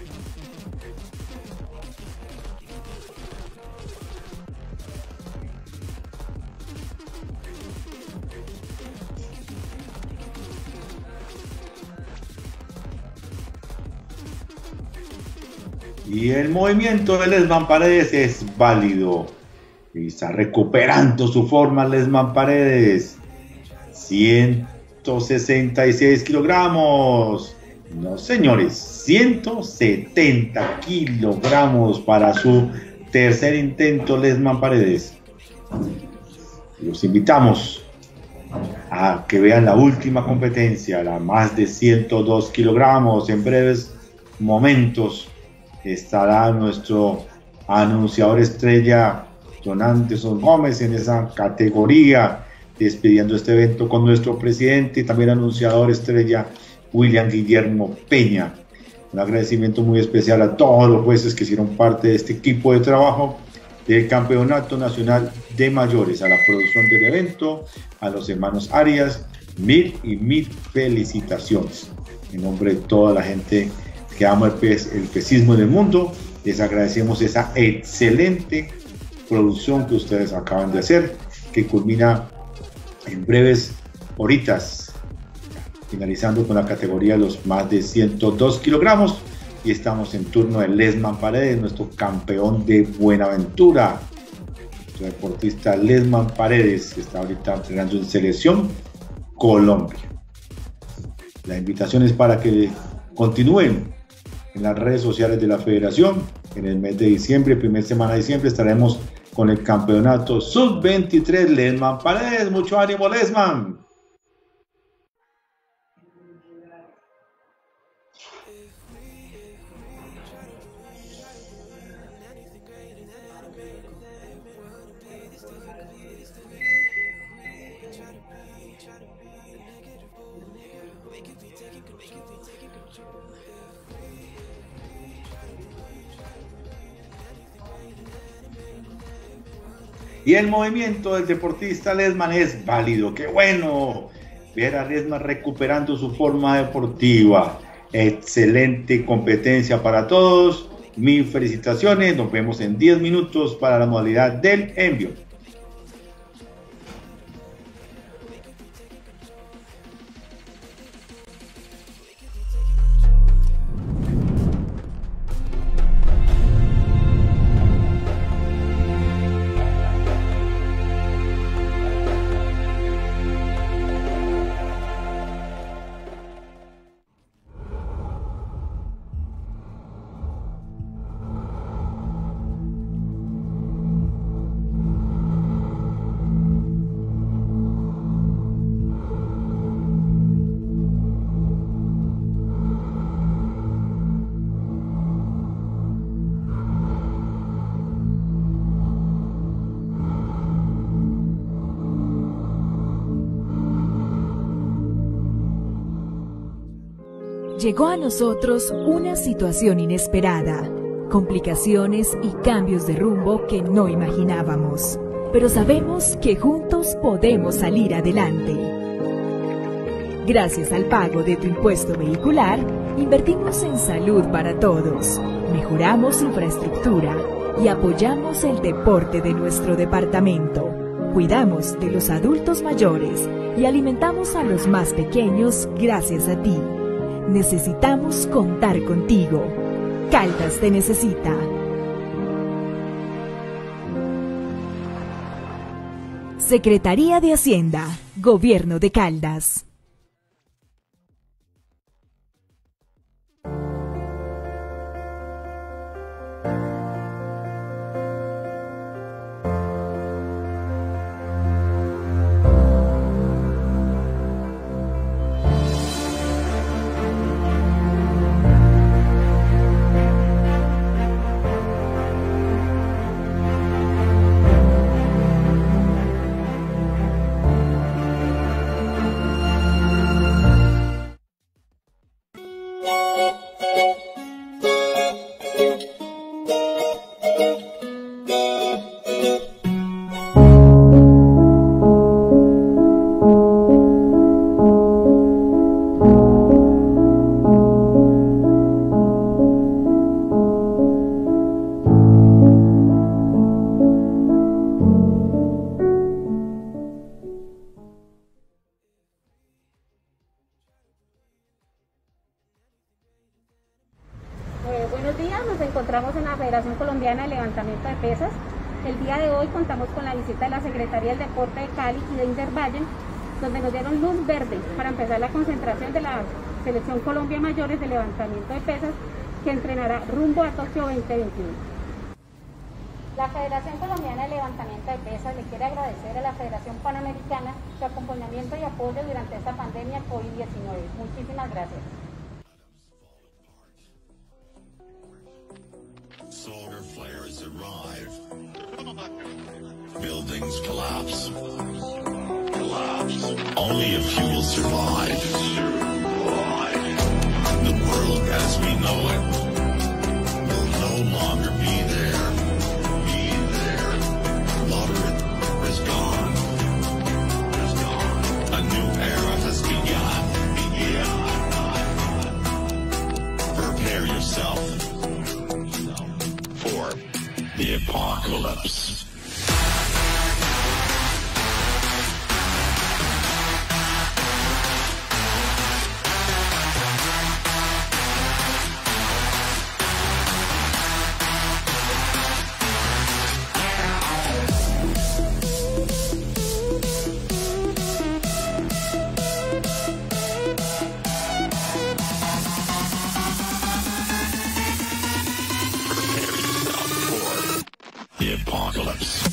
Y el movimiento de Lesman Paredes es válido. Y está recuperando su forma Lesman Paredes. ciento sesenta y seis kilogramos. No, señores, ciento setenta kilogramos para su tercer intento Lesman Paredes. Los invitamos a que vean la última competencia, la más de ciento dos kilogramos. En breves momentos estará nuestro anunciador estrella Don Anderson Gómez en esa categoría, despidiendo este evento con nuestro presidente y también anunciador estrella William Guillermo Peña. Un agradecimiento muy especial a todos los jueces que hicieron parte de este equipo de trabajo del Campeonato Nacional de Mayores, a la producción del evento, a los hermanos Arias, mil y mil felicitaciones. En nombre de toda la gente que ama el, pez, el pesismo en el mundo, les agradecemos esa excelente producción que ustedes acaban de hacer, que culmina en breves horitas, finalizando con la categoría de los más de ciento dos kilogramos, y estamos en turno de Lesman Paredes, nuestro campeón de Buenaventura, nuestro deportista Lesman Paredes, que está ahorita entrenando en Selección Colombia. La invitación es para que continúen en las redes sociales de la Federación. En el mes de diciembre, primera semana de diciembre, estaremos con el campeonato sub veintitrés Lesman Paredes. Mucho ánimo, Lesman. Y el movimiento del deportista Lesman es válido. ¡Qué bueno! Ver a Lesman recuperando su forma deportiva. Excelente competencia para todos. Mil felicitaciones. Nos vemos en diez minutos para la modalidad del envío. Llegó a nosotros una situación inesperada, complicaciones y cambios de rumbo que no imaginábamos, pero sabemos que juntos podemos salir adelante. Gracias al pago de tu impuesto vehicular, invertimos en salud para todos, mejoramos infraestructura y apoyamos el deporte de nuestro departamento. Cuidamos de los adultos mayores y alimentamos a los más pequeños gracias a ti. Necesitamos contar contigo. Caldas te necesita. Secretaría de Hacienda, Gobierno de Caldas. Buenos días, nos encontramos en la Federación Colombiana de Levantamiento de Pesas. El día de hoy contamos con la visita de la Secretaría del Deporte de Cali y de Indervalle, donde nos dieron luz verde para empezar la concentración de la Selección Colombia Mayores de Levantamiento de Pesas, que entrenará rumbo a Tokio veinte veintiuno. La Federación Colombiana de Levantamiento de Pesas le quiere agradecer a la Federación Panamericana su acompañamiento y apoyo durante esta pandemia COVID diecinueve. Muchísimas gracias. Solar flares arrive. Buildings collapse. Collapse. Only a few will survive. Survive. The world as we know it will no longer be there. Be there. Moderate is gone. Is gone. A new era has begun. Begun. Prepare yourself for the apocalypse. The apocalypse.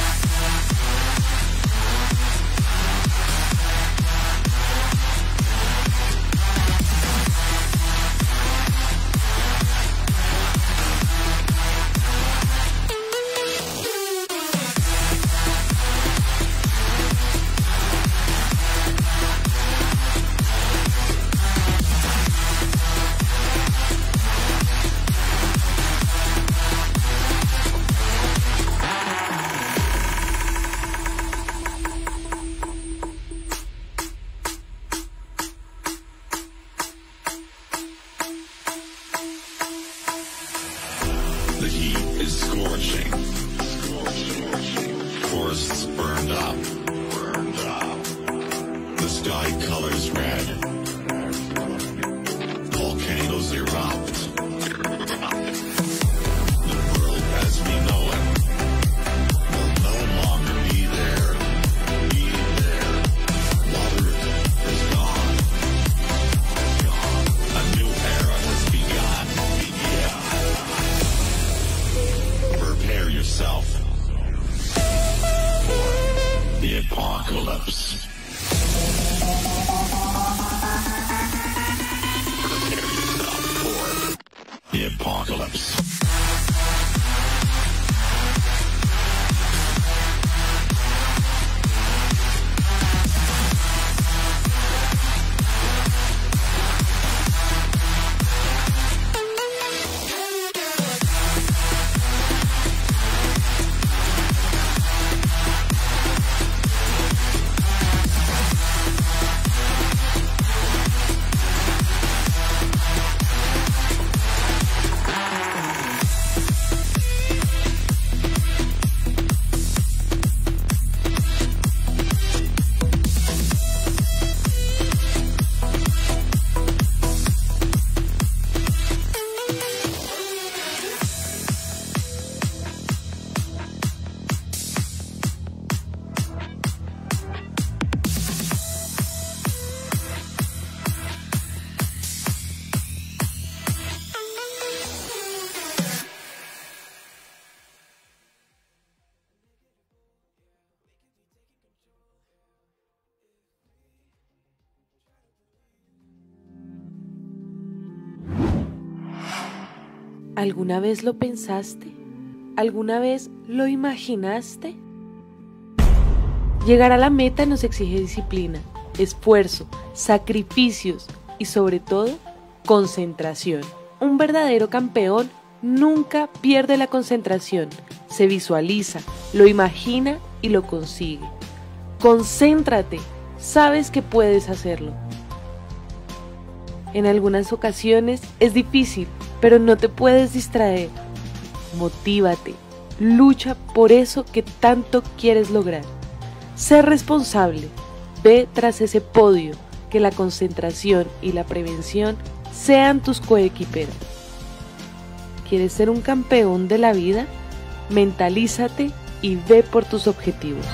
The heat is scorching. Forests burned up. Burned up. The sky colors red. Volcanoes erupt. The world as we know it will no longer be there. Be there. Water is gone. Gone. A new era has begun. Begun. Prepare yourself for the apocalypse. Prepare yourself for the apocalypse. ¿Alguna vez lo pensaste? ¿Alguna vez lo imaginaste? Llegar a la meta nos exige disciplina, esfuerzo, sacrificios y sobre todo, concentración. Un verdadero campeón nunca pierde la concentración, se visualiza, lo imagina y lo consigue. Concéntrate, sabes que puedes hacerlo. En algunas ocasiones es difícil, pero no te puedes distraer. Motívate, lucha por eso que tanto quieres lograr. Sé responsable, ve tras ese podio, que la concentración y la prevención sean tus coequiperos. ¿Quieres ser un campeón de la vida? Mentalízate y ve por tus objetivos.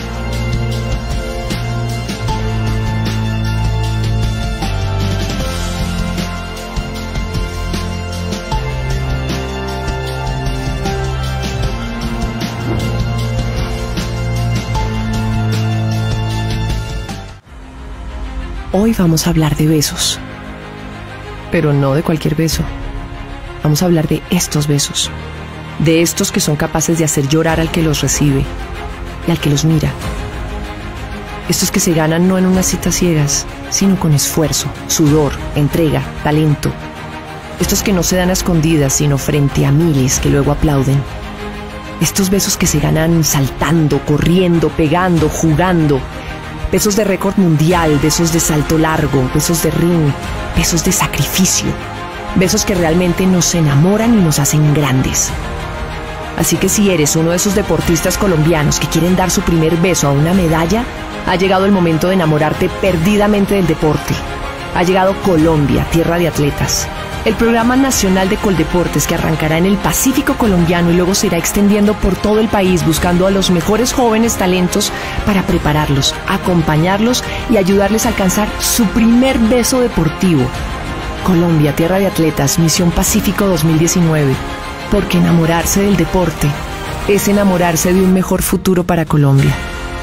Hoy vamos a hablar de besos, pero no de cualquier beso. Vamos a hablar de estos besos, de estos que son capaces de hacer llorar al que los recibe y al que los mira. Estos que se ganan no en unas citas ciegas, sino con esfuerzo, sudor, entrega, talento. Estos que no se dan a escondidas, sino frente a miles que luego aplauden. Estos besos que se ganan saltando, corriendo, pegando, jugando. Besos de récord mundial, besos de salto largo, besos de ring, besos de sacrificio. Besos que realmente nos enamoran y nos hacen grandes. Así que si eres uno de esos deportistas colombianos que quieren dar su primer beso a una medalla, ha llegado el momento de enamorarte perdidamente del deporte. Ha llegado Colombia, tierra de atletas. El programa nacional de Coldeportes que arrancará en el Pacífico colombiano y luego se irá extendiendo por todo el país buscando a los mejores jóvenes talentos para prepararlos, acompañarlos y ayudarles a alcanzar su primer beso deportivo. Colombia, tierra de atletas, Misión Pacífico dos mil diecinueve. Porque enamorarse del deporte es enamorarse de un mejor futuro para Colombia.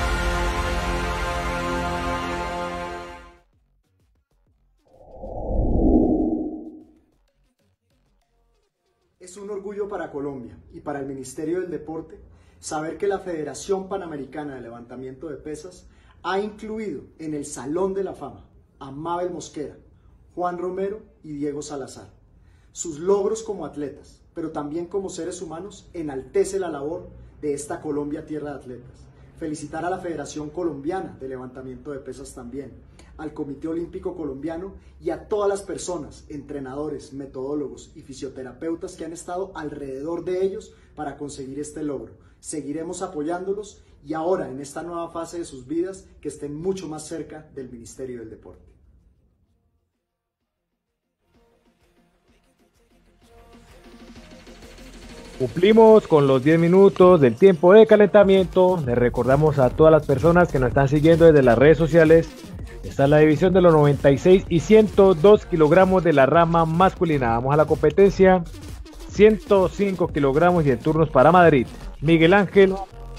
Es un orgullo para Colombia y para el Ministerio del Deporte saber que la Federación Panamericana de Levantamiento de Pesas ha incluido en el Salón de la Fama a Mabel Mosquera, Juan Romero y Diego Salazar. Sus logros como atletas, pero también como seres humanos, enaltece la labor de esta Colombia tierra de atletas. Felicitar a la Federación Colombiana de Levantamiento de Pesas también, al Comité Olímpico Colombiano y a todas las personas, entrenadores, metodólogos y fisioterapeutas que han estado alrededor de ellos para conseguir este logro. Seguiremos apoyándolos y ahora en esta nueva fase de sus vidas que estén mucho más cerca del Ministerio del Deporte. Cumplimos con los diez minutos del tiempo de calentamiento. Les recordamos a todas las personas que nos están siguiendo desde las redes sociales. Esta es la división de los noventa y seis y ciento dos kilogramos de la rama masculina. Vamos a la competencia. ciento cinco kilogramos y en turnos para Madrid. Miguel Ángel.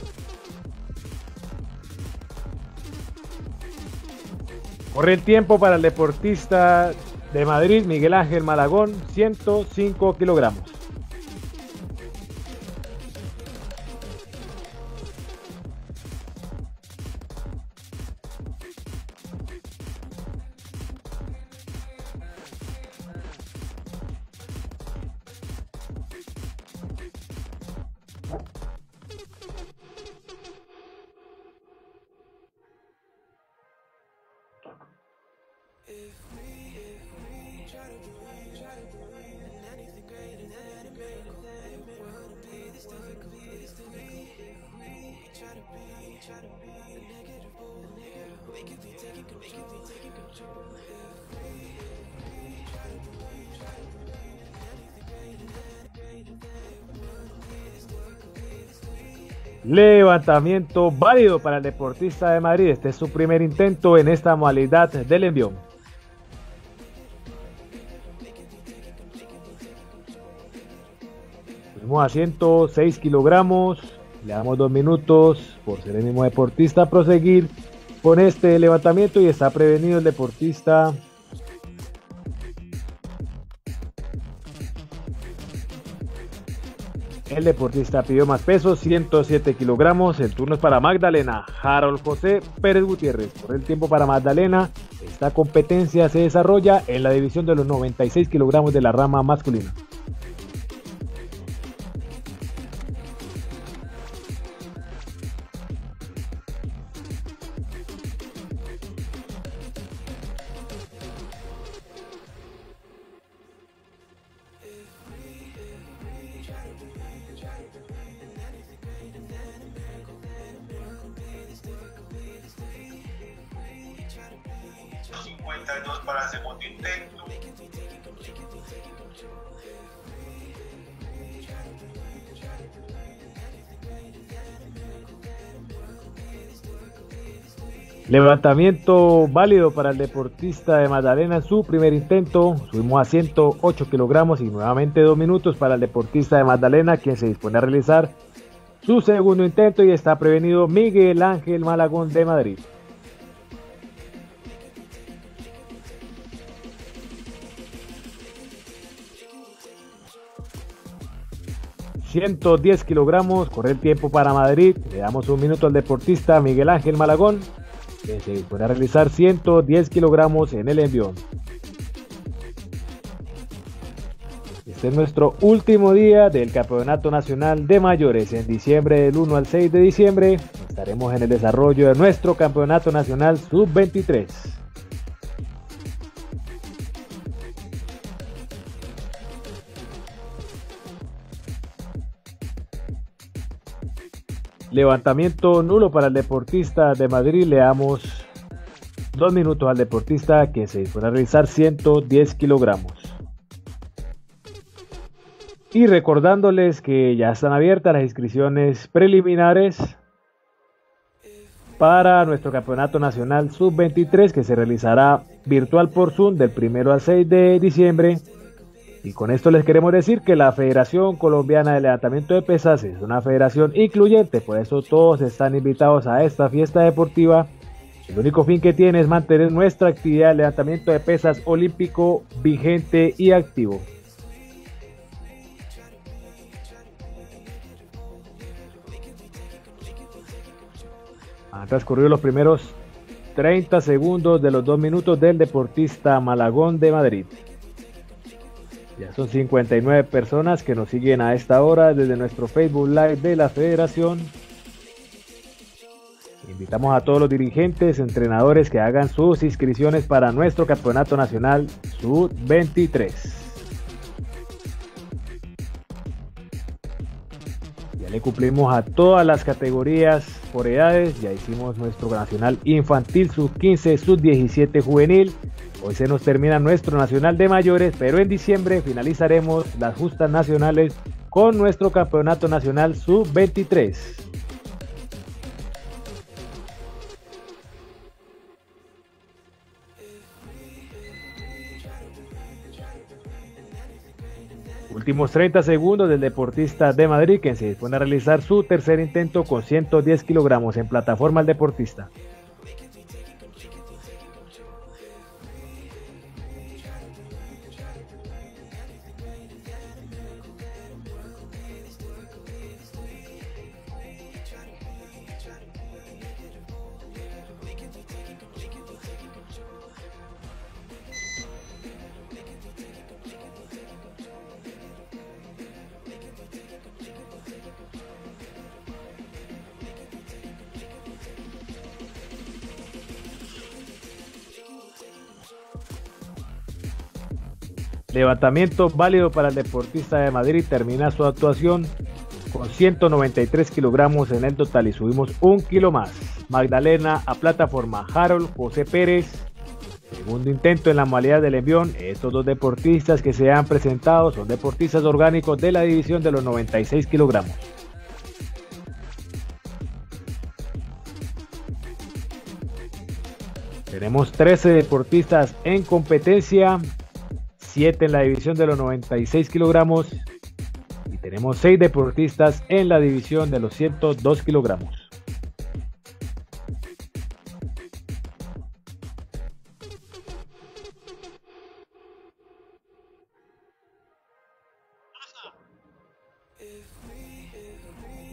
Corre el tiempo para el deportista de Madrid, Miguel Ángel Malagón, ciento cinco kilogramos. Levantamiento válido para el deportista de Madrid. Este es su primer intento en esta modalidad del envión. Subimos a ciento seis kilogramos. Le damos dos minutos por ser el mismo deportista a proseguir con este levantamiento y está prevenido el deportista. El deportista pidió más peso, ciento siete kilogramos. El turno es para Magdalena Harold José Pérez Gutiérrez. Por el tiempo para Magdalena, esta competencia se desarrolla en la división de los noventa y seis kilogramos de la rama masculina. cincuenta y dos para el segundo intento. Levantamiento válido para el deportista de Magdalena en su primer intento. Subimos a ciento ocho kilogramos y nuevamente dos minutos para el deportista de Magdalena, quien se dispone a realizar su segundo intento y está prevenido Miguel Ángel Malagón de Madrid. ciento diez kilogramos, corre el tiempo para Madrid. Le damos un minuto al deportista Miguel Ángel Malagón, que se dispone a realizar ciento diez kilogramos en el envión. Este es nuestro último día del Campeonato Nacional de Mayores. En diciembre, del uno al seis de diciembre, estaremos en el desarrollo de nuestro Campeonato Nacional sub veintitrés. Levantamiento nulo para el deportista de Madrid. Le damos dos minutos al deportista, que se dispone a realizar ciento diez kilogramos. Y recordándoles que ya están abiertas las inscripciones preliminares para nuestro Campeonato Nacional sub veintitrés, que se realizará virtual por Zoom del primero al seis de diciembre. Y con esto les queremos decir que la Federación Colombiana de Levantamiento de Pesas es una federación incluyente, por eso todos están invitados a esta fiesta deportiva. El único fin que tiene es mantener nuestra actividad de levantamiento de pesas olímpico vigente y activo. Han transcurrido los primeros treinta segundos de los dos minutos del deportista Malagón de Madrid. Ya son cincuenta y nueve personas que nos siguen a esta hora desde nuestro Facebook Live de la Federación. Invitamos a todos los dirigentes, entrenadores que hagan sus inscripciones para nuestro Campeonato Nacional sub veintitrés. Ya le cumplimos a todas las categorías por edades. Ya hicimos nuestro Nacional Infantil sub quince, sub diecisiete juvenil. Hoy se nos termina nuestro Nacional de Mayores, pero en diciembre finalizaremos las justas nacionales con nuestro Campeonato Nacional sub veintitrés. Últimos treinta segundos del deportista de Madrid, que se dispone a realizar su tercer intento con ciento diez kilogramos en plataforma al deportista. Levantamiento válido para el deportista de Madrid. Termina su actuación con ciento noventa y tres kilogramos en el total y subimos un kilo más. Magdalena a plataforma Harold José Pérez. Segundo intento en la modalidad del envión. Estos dos deportistas que se han presentado son deportistas orgánicos de la división de los noventa y seis kilogramos. Tenemos trece deportistas en competencia, siete en la división de los noventa y seis kilogramos y tenemos seis deportistas en la división de los ciento dos kilogramos. If we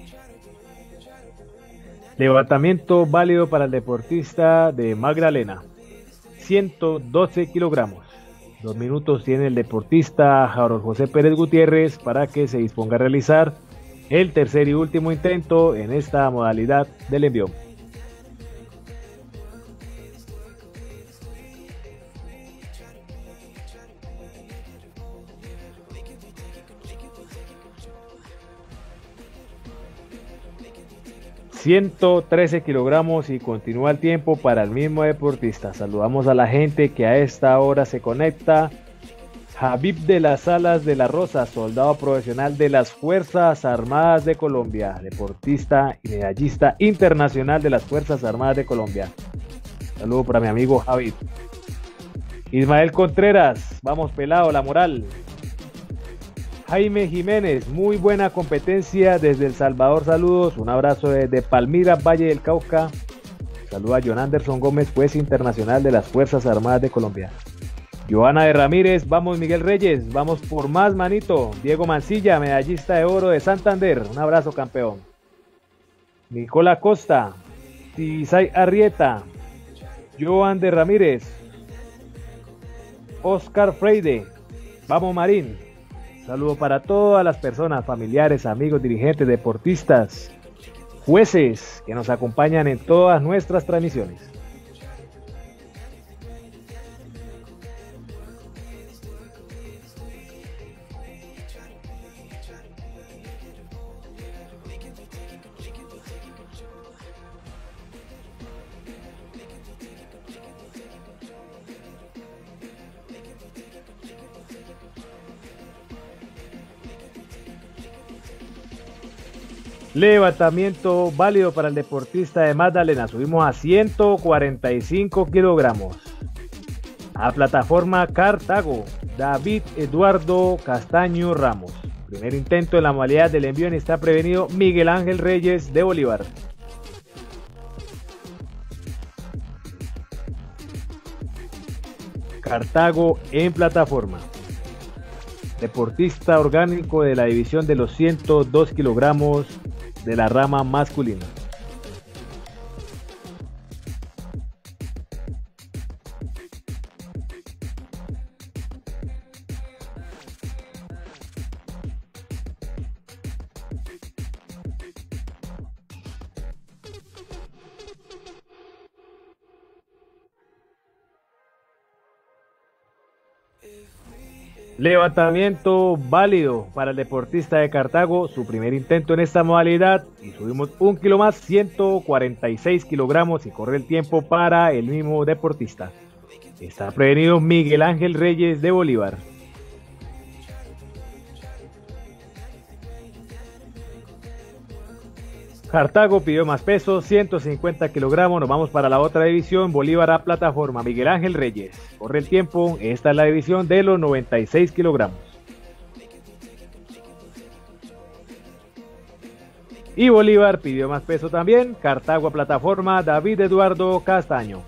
Levantamiento válido para el deportista de Magdalena, ciento doce kilogramos. Dos minutos tiene el deportista Harold José Pérez Gutiérrez para que se disponga a realizar el tercer y último intento en esta modalidad del envión. ciento trece kilogramos y continúa el tiempo para el mismo deportista. Saludamos a la gente que a esta hora se conecta. Habib de las Alas de la Rosa, soldado profesional de las Fuerzas Armadas de Colombia, deportista y medallista internacional de las Fuerzas Armadas de Colombia. Saludo para mi amigo Habib. Ismael Contreras, vamos pelado, la moral. Jaime Jiménez, muy buena competencia desde El Salvador, saludos, un abrazo desde Palmira, Valle del Cauca. Saluda a John Anderson Gómez, juez internacional de las Fuerzas Armadas de Colombia. Joana de Ramírez, vamos Miguel Reyes, vamos por más manito. Diego Mancilla, medallista de oro de Santander, un abrazo campeón. Nicola Costa, Tizay Arrieta, Joan de Ramírez, Oscar Freide, vamos Marín. Saludo para todas las personas, familiares, amigos, dirigentes, deportistas, jueces que nos acompañan en todas nuestras transmisiones. Levantamiento válido para el deportista de Magdalena. Subimos a ciento cuarenta y cinco kilogramos. A plataforma Cartago, David Eduardo Castaño Ramos. Primer intento en la modalidad del envío y está prevenido Miguel Ángel Reyes de Bolívar. Cartago en plataforma. Deportista orgánico de la división de los ciento dos kilogramos de la rama masculina. Levantamiento válido para el deportista de Cartago, su primer intento en esta modalidad y subimos un kilo más, ciento cuarenta y seis kilogramos y corre el tiempo para el mismo deportista. Está prevenido Miguel Ángel Reyes de Bolívar. Cartago pidió más peso, ciento cincuenta kilogramos, nos vamos para la otra división, Bolívar a plataforma, Miguel Ángel Reyes. Corre el tiempo, esta es la división de los noventa y seis kilogramos. Y Bolívar pidió más peso también, Cartago a plataforma, David Eduardo Castaño.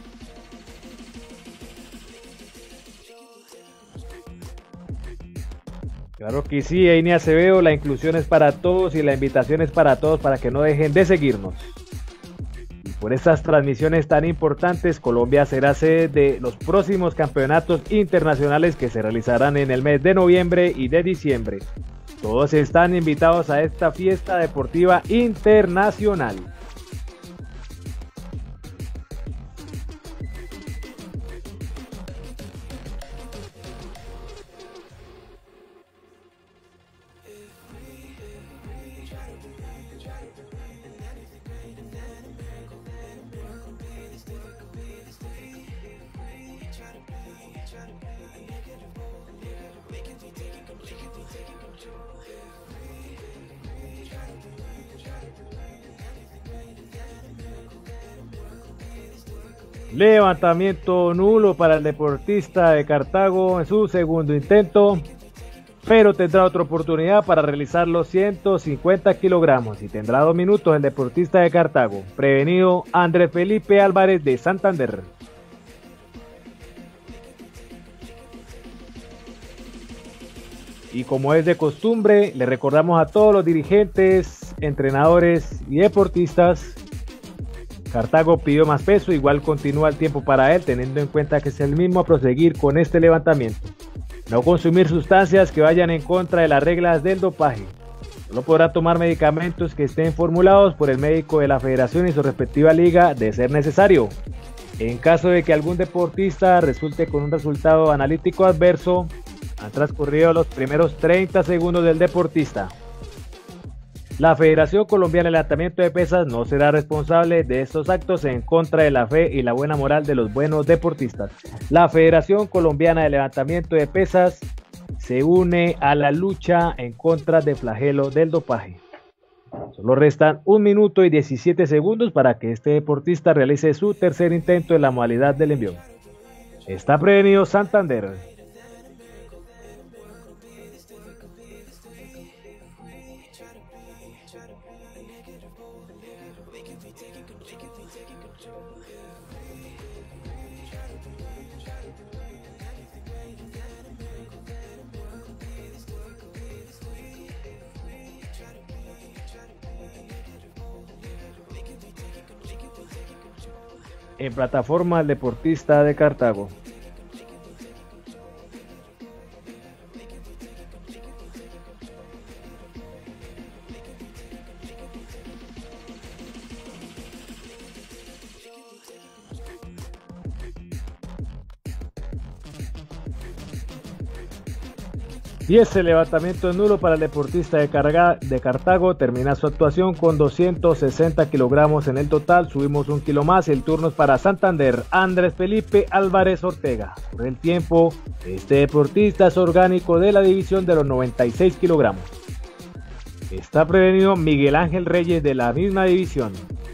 Claro que sí, Eini Acevedo, la inclusión es para todos y la invitación es para todos para que no dejen de seguirnos. Y por estas transmisiones tan importantes, Colombia será sede de los próximos campeonatos internacionales que se realizarán en el mes de noviembre y de diciembre. Todos están invitados a esta fiesta deportiva internacional. Levantamiento nulo para el deportista de Cartago en su segundo intento, pero tendrá otra oportunidad para realizar los ciento cincuenta kilogramos y tendrá dos minutos el deportista de Cartago. Prevenido Andrés Felipe Álvarez de Santander. Y como es de costumbre, le recordamos a todos los dirigentes, entrenadores y deportistas. Cartago pidió más peso, igual continúa el tiempo para él, teniendo en cuenta que es el mismo a proseguir con este levantamiento. No consumir sustancias que vayan en contra de las reglas del dopaje. Solo podrá tomar medicamentos que estén formulados por el médico de la federación y su respectiva liga de ser necesario. En caso de que algún deportista resulte con un resultado analítico adverso, han transcurrido los primeros treinta segundos del deportista. La Federación Colombiana de Levantamiento de Pesas no será responsable de estos actos en contra de la fe y la buena moral de los buenos deportistas. La Federación Colombiana de Levantamiento de Pesas se une a la lucha en contra del flagelo del dopaje. Solo restan un minuto y diecisiete segundos para que este deportista realice su tercer intento en la modalidad del envión. Está prevenido Santander. En plataforma el deportista de Cartago. Y ese levantamiento nulo para el deportista de, Carga, de Cartago. Termina su actuación con doscientos sesenta kilogramos en el total. Subimos un kilo más. El turno es para Santander. Andrés Felipe Álvarez Ortega. Por el tiempo, este deportista es orgánico de la división de los noventa y seis kilogramos. Está prevenido Miguel Ángel Reyes de la misma división.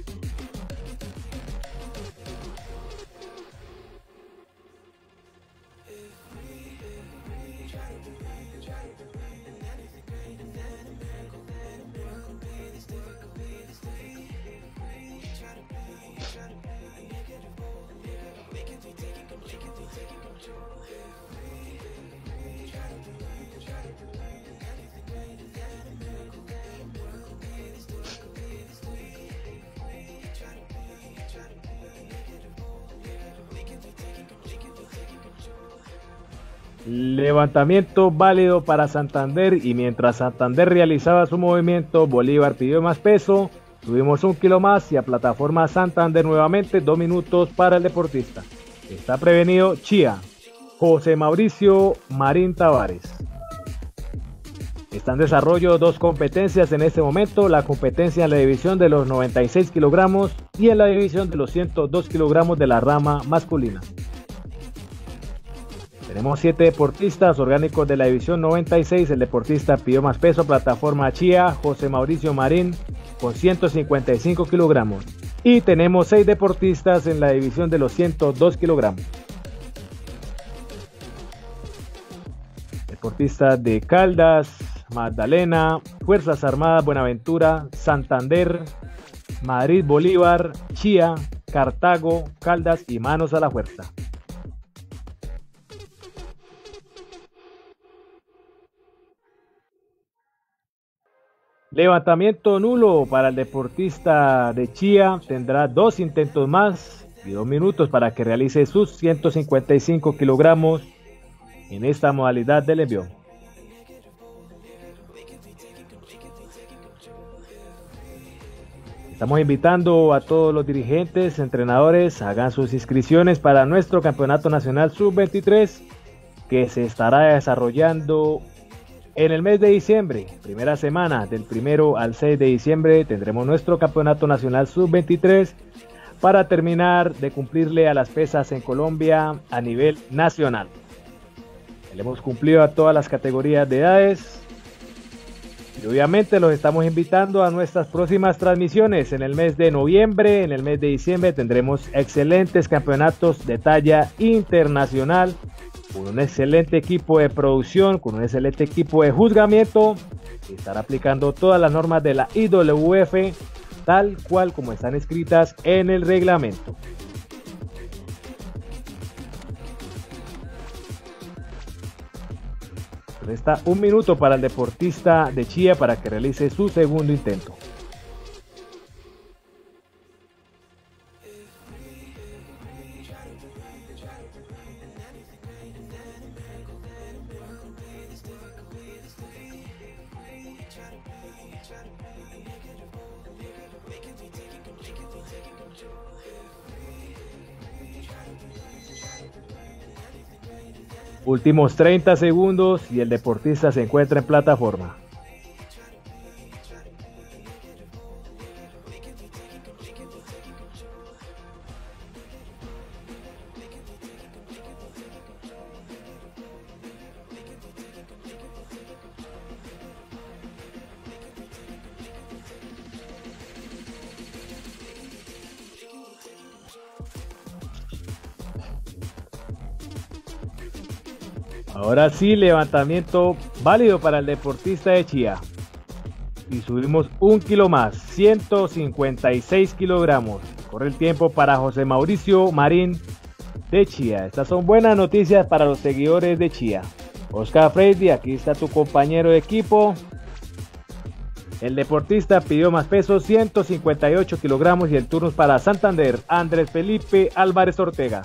Levantamiento válido para Santander, y mientras Santander realizaba su movimiento, Bolívar pidió más peso, subimos un kilo más y a plataforma Santander nuevamente, dos minutos para el deportista. Está prevenido Chía, José Mauricio Marín Tavares. Está en desarrollo dos competencias en este momento, la competencia en la división de los noventa y seis kilogramos y en la división de los ciento dos kilogramos de la rama masculina. Tenemos siete deportistas orgánicos de la división noventa y seis. El deportista pidió más peso, plataforma Chía, José Mauricio Marín, con ciento cincuenta y cinco kilogramos. Y tenemos seis deportistas en la división de los ciento dos kilogramos. Deportistas de Caldas, Magdalena, Fuerzas Armadas Buenaventura, Santander, Madrid Bolívar, Chía, Cartago, Caldas y Manos a la Fuerza. Levantamiento nulo para el deportista de Chía. Tendrá dos intentos más y dos minutos para que realice sus ciento cincuenta y cinco kilogramos en esta modalidad del envión. Estamos invitando a todos los dirigentes, entrenadores, hagan sus inscripciones para nuestro Campeonato Nacional sub veintitrés, que se estará desarrollando en el mes de diciembre. Primera semana del primero al seis de diciembre tendremos nuestro Campeonato Nacional sub veintitrés para terminar de cumplirle a las pesas en Colombia a nivel nacional. Le hemos cumplido a todas las categorías de edades y obviamente los estamos invitando a nuestras próximas transmisiones. En el mes de noviembre, en el mes de diciembre tendremos excelentes campeonatos de talla internacional, con un excelente equipo de producción, con un excelente equipo de juzgamiento, que estará aplicando todas las normas de la I W F, tal cual como están escritas en el reglamento. Resta un minuto para el deportista de Chía para que realice su segundo intento. Últimos treinta segundos y el deportista se encuentra en plataforma. Ahora sí, levantamiento válido para el deportista de Chía. Y subimos un kilo más, ciento cincuenta y seis kilogramos. Corre el tiempo para José Mauricio Marín de Chía. Estas son buenas noticias para los seguidores de Chía. Oscar Freddy, aquí está tu compañero de equipo. El deportista pidió más peso, ciento cincuenta y ocho kilogramos, y el turno es para Santander, Andrés Felipe Álvarez Ortega.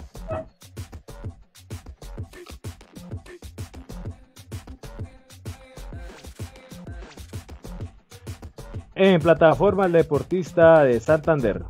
En plataforma, el deportista de Santander.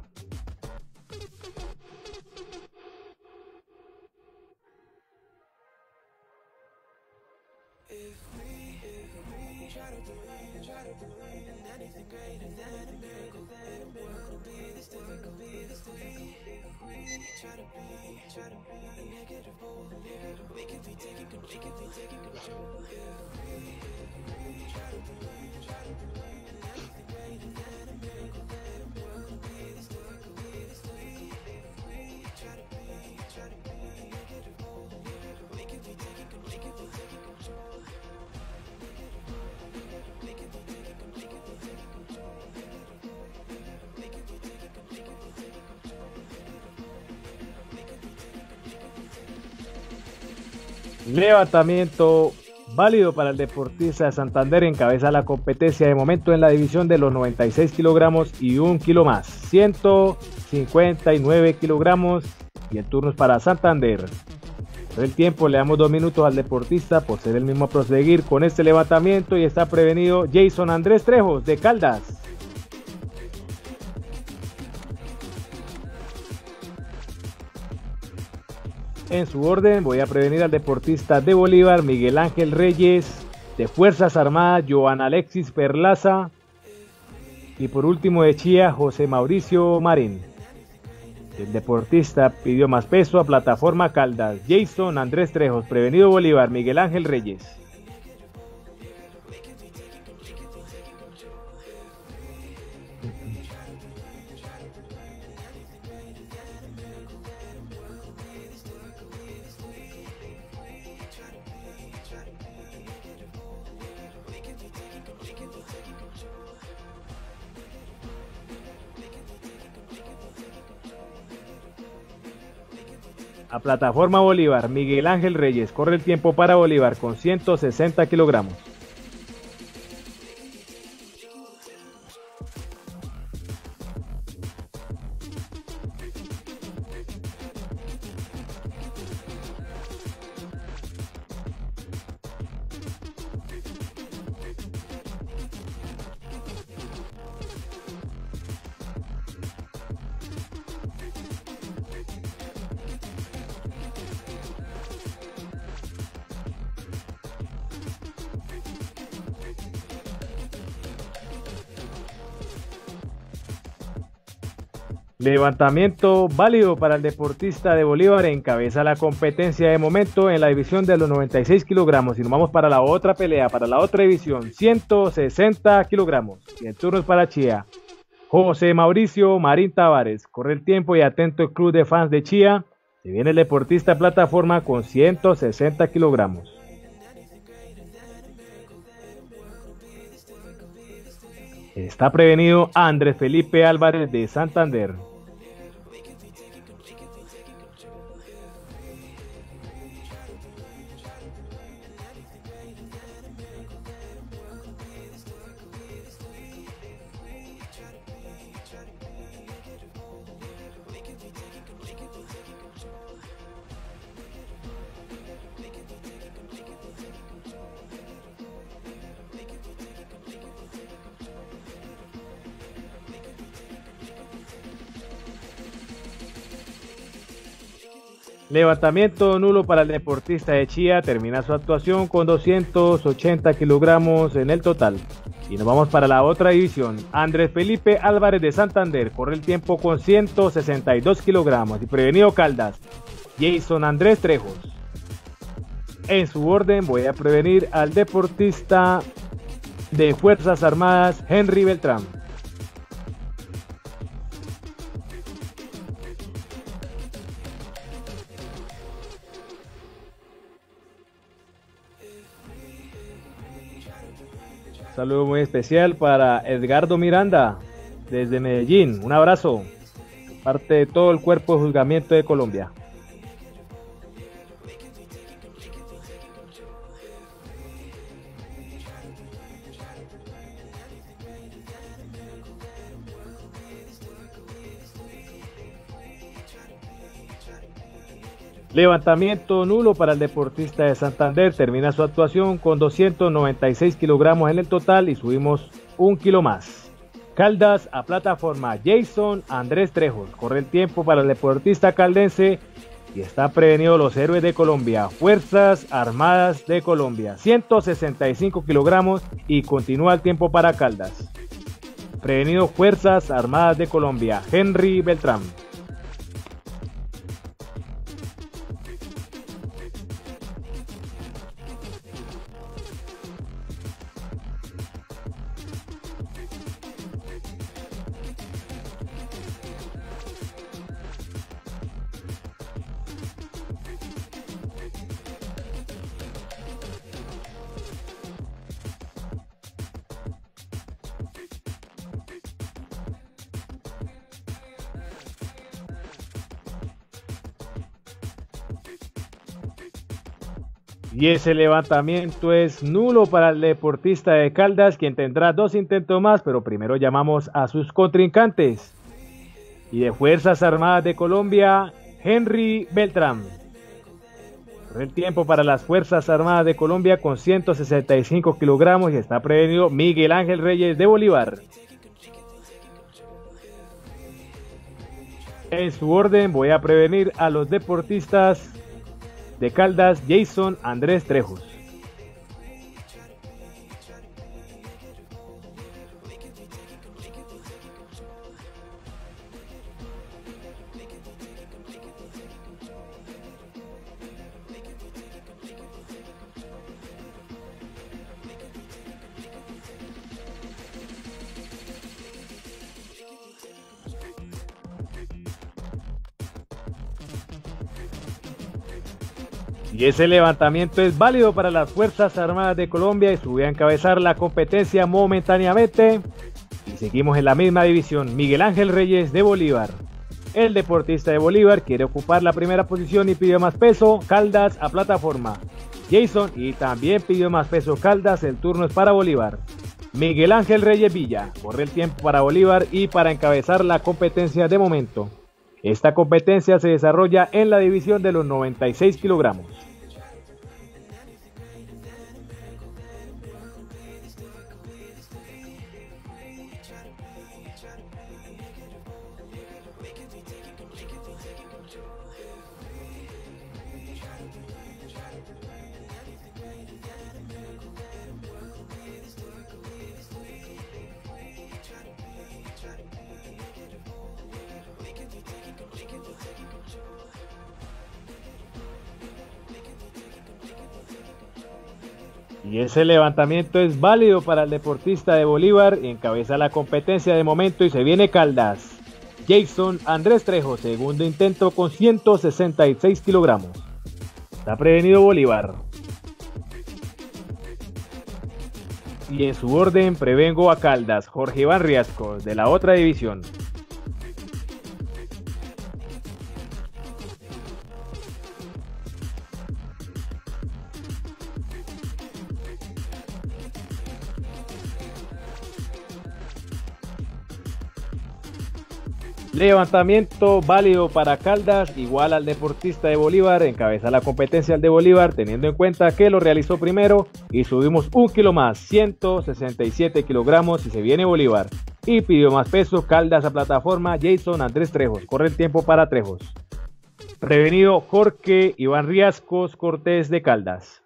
Levantamiento válido para el deportista de Santander, encabeza la competencia de momento en la división de los noventa y seis kilogramos y un kilo más, ciento cincuenta y nueve kilogramos, y el turno es para Santander. Por el tiempo le damos dos minutos al deportista por ser el mismo a proseguir con este levantamiento, y está prevenido Jason Andrés Trejos de Caldas. En su orden voy a prevenir al deportista de Bolívar, Miguel Ángel Reyes, de Fuerzas Armadas, Joan Alexis Perlaza, y por último de Chía, José Mauricio Marín. El deportista pidió más peso a plataforma Caldas, Jason Andrés Trejos, prevenido Bolívar, Miguel Ángel Reyes. A plataforma Bolívar, Miguel Ángel Reyes, corre el tiempo para Bolívar con ciento sesenta kilogramos. Levantamiento válido para el deportista de Bolívar, encabeza la competencia de momento en la división de los noventa y seis kilogramos, y nos vamos para la otra pelea, para la otra división, ciento sesenta kilogramos, y el turno es para Chía, José Mauricio Marín Tavares. Corre el tiempo y atento el club de fans de Chía, se viene el deportista plataforma con ciento sesenta kilogramos. Está prevenido Andrés Felipe Álvarez de Santander. Levantamiento nulo para el deportista de Chía, termina su actuación con doscientos ochenta kilogramos en el total. Y nos vamos para la otra división. Andrés Felipe Álvarez de Santander corre el tiempo con ciento sesenta y dos kilogramos. Y prevenido Caldas, Jason Andrés Trejos. En su orden voy a prevenir al deportista de Fuerzas Armadas, Henry Beltrán. Saludo muy especial para Edgardo Miranda, desde Medellín. Un abrazo, parte de todo el cuerpo de juzgamiento de Colombia. Levantamiento nulo para el deportista de Santander, termina su actuación con doscientos noventa y seis kilogramos en el total y subimos un kilo más. Caldas a plataforma, Jason Andrés Trejos, corre el tiempo para el deportista caldense y está prevenido los héroes de Colombia, Fuerzas Armadas de Colombia, ciento sesenta y cinco kilogramos y continúa el tiempo para Caldas. Prevenido Fuerzas Armadas de Colombia, Henry Beltrán. Y ese levantamiento es nulo para el deportista de Caldas, quien tendrá dos intentos más, pero primero llamamos a sus contrincantes. Y de Fuerzas Armadas de Colombia, Henry Beltrán. El tiempo para las Fuerzas Armadas de Colombia con ciento sesenta y cinco kilogramos y está prevenido Miguel Ángel Reyes de Bolívar. En su orden voy a prevenir a los deportistas de Caldas, Jason Andrés Trejos. Y ese levantamiento es válido para las Fuerzas Armadas de Colombia y sube a encabezar la competencia momentáneamente. Y seguimos en la misma división, Miguel Ángel Reyes de Bolívar. El deportista de Bolívar quiere ocupar la primera posición y pidió más peso, Caldas a plataforma. Jason y también pidió más peso Caldas, el turno es para Bolívar. Miguel Ángel Reyes Villa, corre el tiempo para Bolívar y para encabezar la competencia de momento. Esta competencia se desarrolla en la división de los noventa y seis kilogramos. Y ese levantamiento es válido para el deportista de Bolívar, encabeza la competencia de momento y se viene Caldas. Jason Andrés Trejo, segundo intento con ciento sesenta y seis kilogramos. Está prevenido Bolívar. Y en su orden prevengo a Caldas, Jorge Iván Riasco, de la otra división. Levantamiento válido para Caldas, igual al deportista de Bolívar, encabeza la competencia el de Bolívar, teniendo en cuenta que lo realizó primero y subimos un kilo más, ciento sesenta y siete kilogramos y se viene Bolívar. Y pidió más peso, Caldas a plataforma, Jason Andrés Trejos, corre el tiempo para Trejos. Prevenido Jorge Iván Riascos Cortés de Caldas.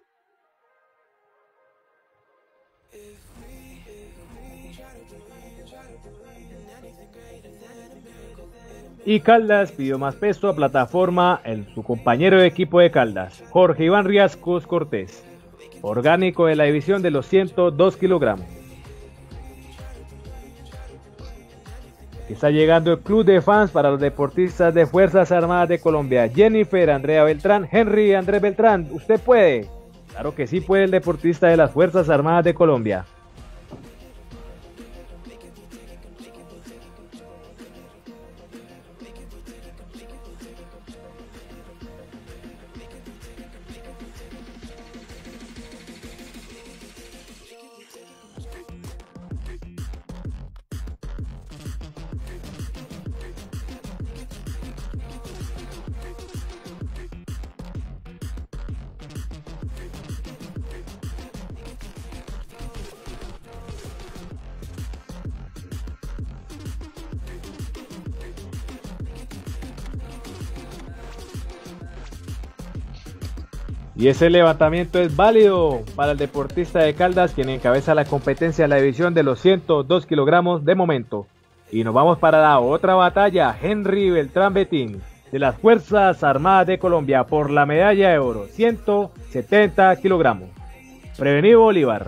Y Caldas pidió más peso a plataforma en su compañero de equipo de Caldas, Jorge Iván Riascos Cortés, orgánico de la división de los ciento dos kilogramos. Está llegando el club de fans para los deportistas de Fuerzas Armadas de Colombia. Jennifer Andrea Beltrán, Henry Andrés Beltrán, ¿usted puede? Claro que sí puede el deportista de las Fuerzas Armadas de Colombia. Y ese levantamiento es válido para el deportista de Caldas, quien encabeza la competencia en la división de los ciento dos kilogramos de momento. Y nos vamos para la otra batalla, Henry Beltrán Betín, de las Fuerzas Armadas de Colombia, por la medalla de oro, ciento setenta kilogramos. Prevenido Bolívar.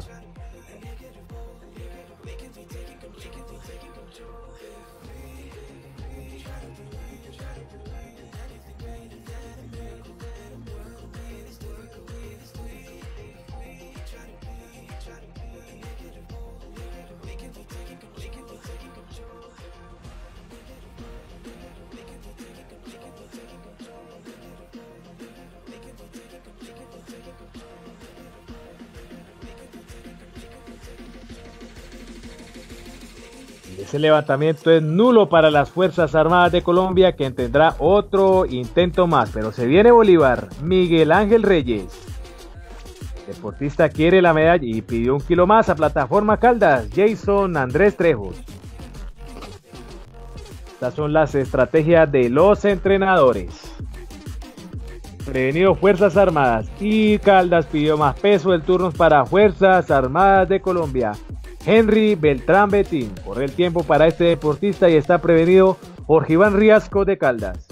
Ese levantamiento es nulo para las Fuerzas Armadas de Colombia, quien tendrá otro intento más, pero se viene Bolívar. Miguel Ángel Reyes, deportista, quiere la medalla y pidió un kilo más a plataforma Caldas. Jason Andrés Trejos. Estas son las estrategias de los entrenadores. Prevenido Fuerzas Armadas y Caldas pidió más peso. El turno es para Fuerzas Armadas de Colombia. Henry Beltrán Betín, corre el tiempo para este deportista y está prevenido Jorge Iván Riascos de Caldas.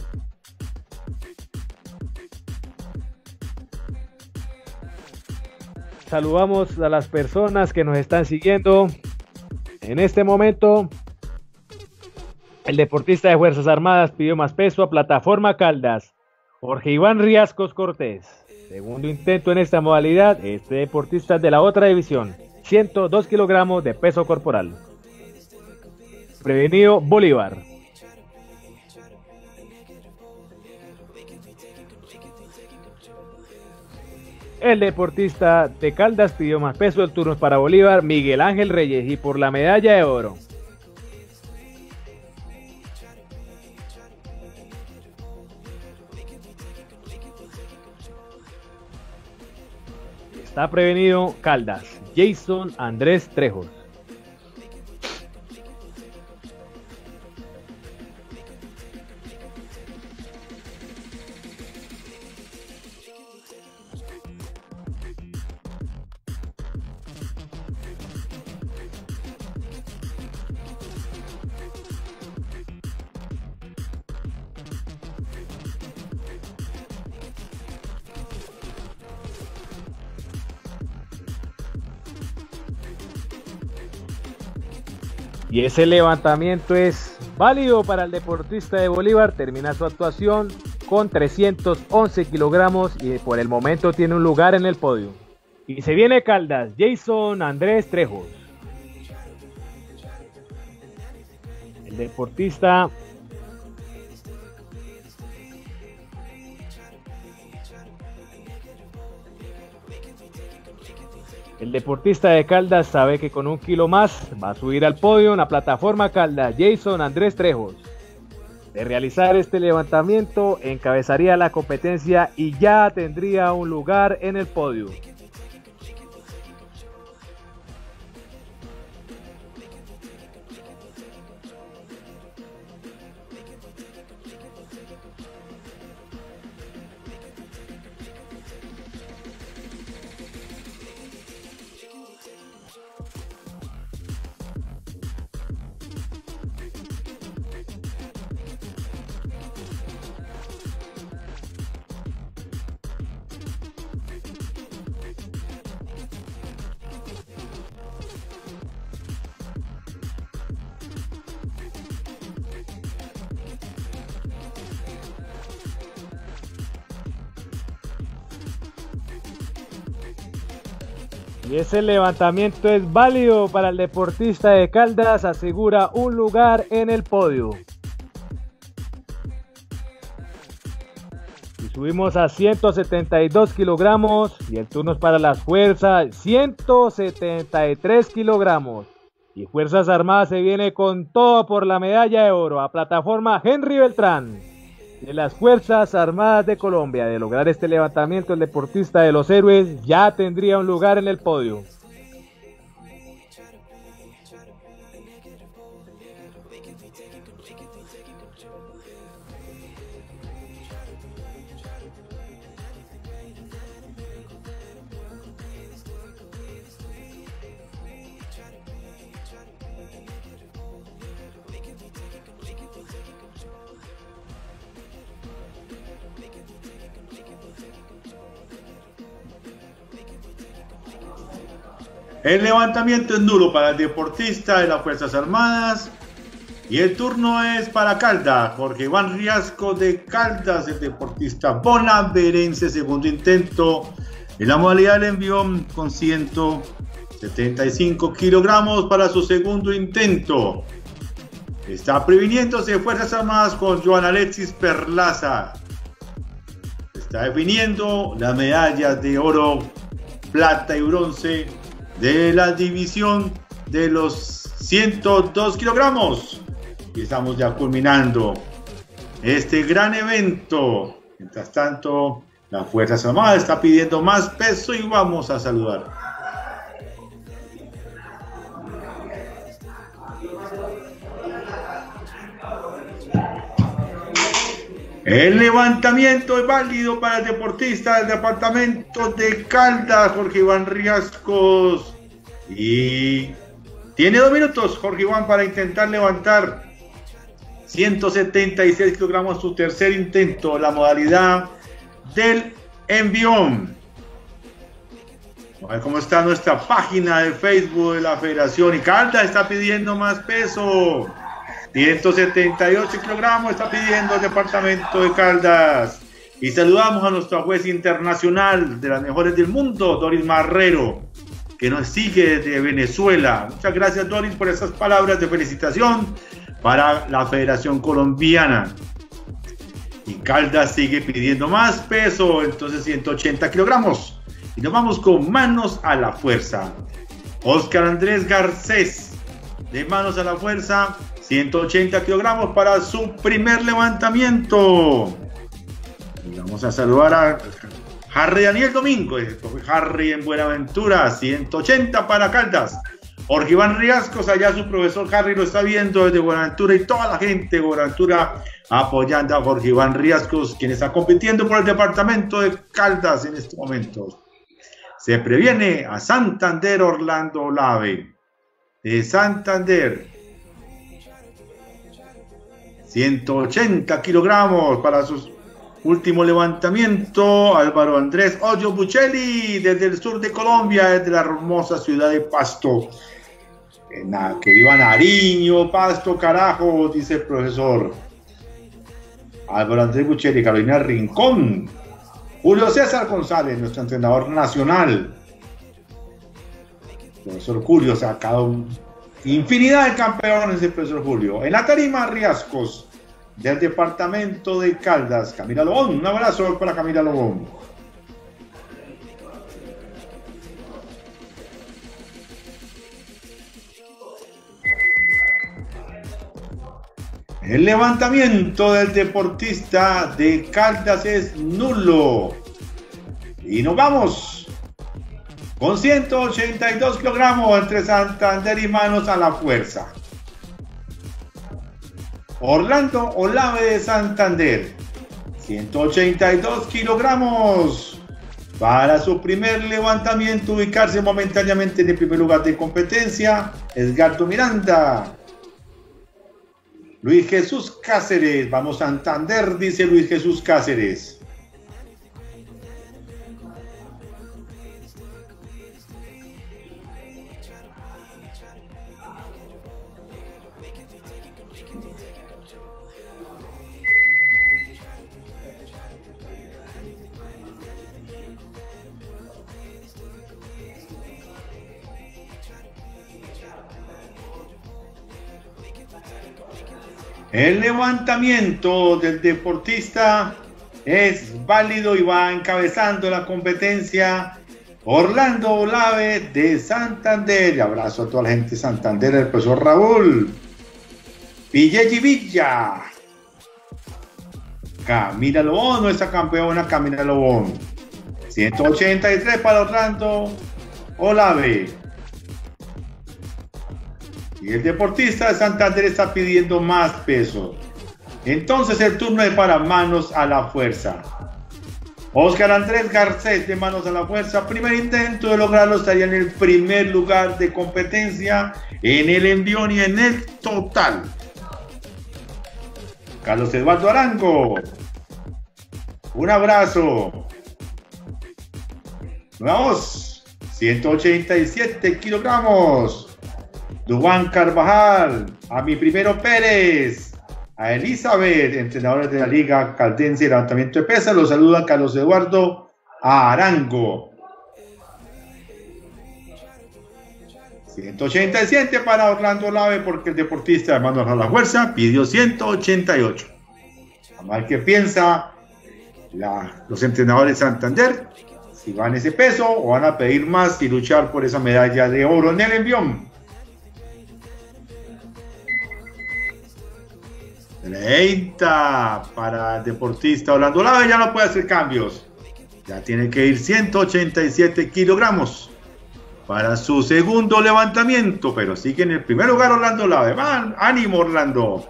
Saludamos a las personas que nos están siguiendo en este momento. El deportista de Fuerzas Armadas pidió más peso a plataforma Caldas, Jorge Iván Riascos Cortés. Segundo intento en esta modalidad, este deportista es de la otra división, ciento dos kilogramos de peso corporal. Prevenido Bolívar. El deportista de Caldas pidió más peso. El turno es para Bolívar, Miguel Ángel Reyes, y por la medalla de oro. Está prevenido Caldas, Jason Andrés Trejos. Y ese levantamiento es válido para el deportista de Bolívar. Termina su actuación con trescientos once kilogramos y por el momento tiene un lugar en el podio. Y se viene Caldas, Jason Andrés Trejos. El deportista El deportista de Caldas sabe que con un kilo más va a subir al podio en la plataforma Caldas. Jason Andrés Trejos, de realizar este levantamiento, encabezaría la competencia y ya tendría un lugar en el podio. Y ese levantamiento es válido para el deportista de Caldas, asegura un lugar en el podio. Y subimos a ciento setenta y dos kilogramos y el turno es para las fuerzas, ciento setenta y tres kilogramos. Y Fuerzas Armadas se viene con todo por la medalla de oro a plataforma Henry Beltrán. De las Fuerzas Armadas de Colombia, de lograr este levantamiento, el deportista de los héroes ya tendría un lugar en el podio. El levantamiento es nulo para el deportista de las Fuerzas Armadas. Y el turno es para Caldas. Jorge Iván Riascos de Caldas, el deportista bonaverense, segundo intento en la modalidad del envión con ciento setenta y cinco kilogramos para su segundo intento. Está previniéndose Fuerzas Armadas con Joan Alexis Perlaza. Está definiendo las medallas de oro, plata y bronce de la división de los ciento dos kilogramos. Y estamos ya culminando este gran evento. Mientras tanto, la Fuerzas Armadas está pidiendo más peso y vamos a saludar. El levantamiento es válido para el deportista del departamento de Caldas, Jorge Iván Riascos. Y tiene dos minutos, Jorge Iván, para intentar levantar ciento setenta y seis kilogramos, su tercer intento, la modalidad del envión. A ver cómo está nuestra página de Facebook de la Federación. Y Caldas está pidiendo más peso. ciento setenta y ocho kilogramos está pidiendo el departamento de Caldas. Y saludamos a nuestra juez internacional de las mejores del mundo, Doris Marrero, que nos sigue desde Venezuela. Muchas gracias, Doris, por esas palabras de felicitación para la Federación Colombiana. Y Caldas sigue pidiendo más peso, entonces ciento ochenta kilogramos. Y nos vamos con manos a la fuerza. Oscar Andrés Garcés, de manos a la fuerza, ciento ochenta kilogramos para su primer levantamiento. Y vamos a saludar a Harry Daniel Domingo, Harry en Buenaventura, ciento ochenta para Caldas. Jorge Iván Riascos, allá su profesor Harry lo está viendo desde Buenaventura, y toda la gente de Buenaventura apoyando a Jorge Iván Riascos, quien está compitiendo por el departamento de Caldas en este momento. Se previene a Santander Orlando Olave, de Santander, ciento ochenta kilogramos para su último levantamiento. Álvaro Andrés Hoyo Buccelli, desde el sur de Colombia, desde la hermosa ciudad de Pasto. Eh, nada, que viva Nariño, Pasto, carajo, dice el profesor. Álvaro Andrés Buccelli, Carolina Rincón. Julio César González, nuestro entrenador nacional. El profesor Julio, sacado infinidad de campeones el profesor Julio. En la tarima, Riascos, del departamento de Caldas, Camila Lobón. Un abrazo para Camila Lobón. El levantamiento del deportista de Caldas es nulo. Y nos vamos con ciento ochenta y dos kilogramos entre Santander y manos a la fuerza. Orlando Olave de Santander, ciento ochenta y dos kilogramos para su primer levantamiento, ubicarse momentáneamente en el primer lugar de competencia. Edgardo Miranda. Luis Jesús Cáceres, vamos Santander, dice Luis Jesús Cáceres. El levantamiento del deportista es válido y va encabezando la competencia Orlando Olave de Santander. Y abrazo a toda la gente de Santander, el profesor Raúl Villegi Villa. Camila Lobón, nuestra campeona Camila Lobón. ciento ochenta y tres para Orlando Olave. Y el deportista de Santander está pidiendo más peso. Entonces el turno es para manos a la fuerza. Oscar Andrés Garcés de manos a la fuerza. Primer intento de lograrlo, estaría en el primer lugar de competencia en el envión y en el total. Carlos Eduardo Arango. Un abrazo. Vamos. ciento ochenta y siete kilogramos. Dubán Carvajal, a mi primero Pérez, a Elizabeth, entrenadores de la Liga Caldense de Levantamiento de Pesas, los saluda Carlos Eduardo Arango. ciento ochenta y siete para Orlando Olave, porque el deportista de manos a la fuerza pidió ciento ochenta y ocho. A mal que piensa la, los entrenadores de Santander, si van ese peso o van a pedir más y luchar por esa medalla de oro en el envión. treinta para el deportista Orlando Olave, ya no puede hacer cambios, ya tiene que ir ciento ochenta y siete kilogramos para su segundo levantamiento, pero sigue en el primer lugar Orlando Olave. Van, ánimo Orlando.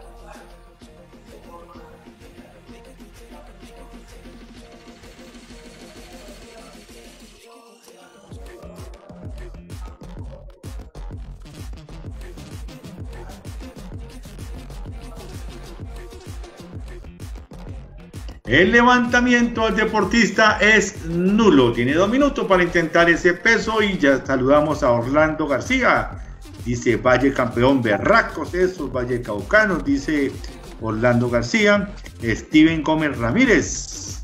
El levantamiento del deportista es nulo. Tiene dos minutos para intentar ese peso y ya saludamos a Orlando García. Dice Valle campeón, berracos esos Valle Caucanos, dice Orlando García. Steven Gómez Ramírez.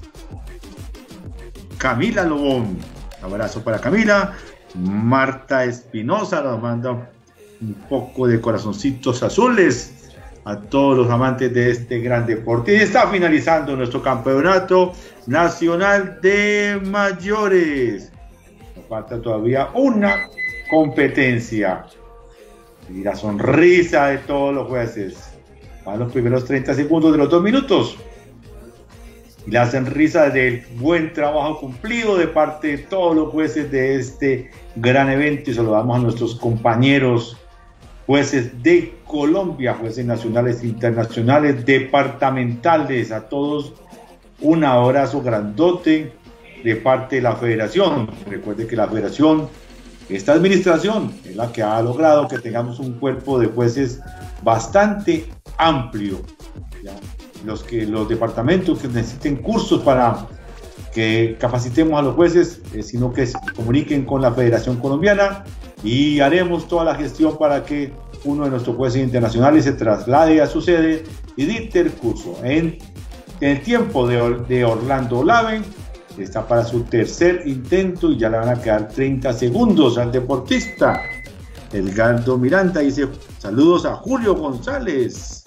Camila Lobón. Abrazo para Camila. Marta Espinosa nos manda un poco de corazoncitos azules a todos los amantes de este gran deporte. Y está finalizando nuestro campeonato nacional de mayores. Nos falta todavía una competencia. Y la sonrisa de todos los jueces. Van los primeros treinta segundos de los dos minutos. Y la sonrisa del buen trabajo cumplido de parte de todos los jueces de este gran evento. Y saludamos a nuestros compañeros jueces de Colombia, jueces nacionales, internacionales, departamentales, a todos un abrazo grandote de parte de la federación. Recuerde que la federación, esta administración, es la que ha logrado que tengamos un cuerpo de jueces bastante amplio, ¿ya? Los, que, los departamentos que necesiten cursos para que capacitemos a los jueces, eh, sino que se comuniquen con la Federación Colombiana y haremos toda la gestión para que uno de nuestros jueces internacionales se traslade a su sede y dicte el curso. En, en el tiempo de, de Orlando Olave, está para su tercer intento y ya le van a quedar treinta segundos al deportista. Edgardo Miranda dice saludos a Julio González.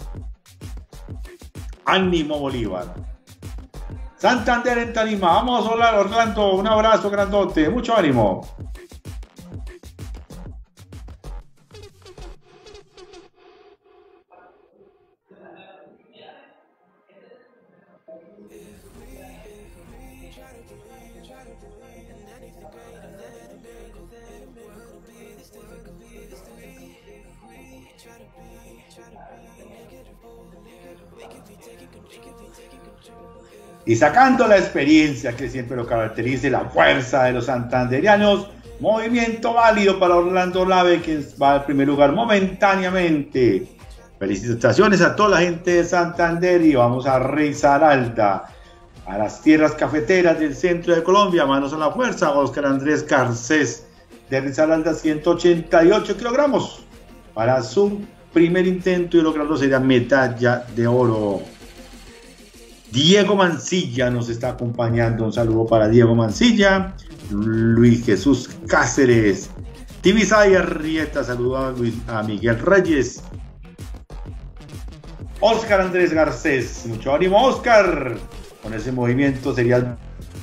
Ánimo Bolívar. Santander en Tarima. Vamos a hablar, Orlando, un abrazo grandote, mucho ánimo. Y sacando la experiencia que siempre lo caracteriza, la fuerza de los santanderianos, movimiento válido para Orlando Olave, que va al primer lugar momentáneamente. Felicitaciones a toda la gente de Santander y vamos a Risaralda, a las tierras cafeteras del centro de Colombia. Manos a la fuerza, Oscar Andrés Garcés de Risaralda, ciento ochenta y ocho kilogramos para su primer intento y lograrlo sería medalla de oro. Diego Mancilla nos está acompañando, un saludo para Diego Mancilla. Luis Jesús Cáceres, Tibisay Arrieta, saludo a, Luis, a Miguel Reyes. Oscar Andrés Garcés. Mucho ánimo, Oscar. Con ese movimiento sería el...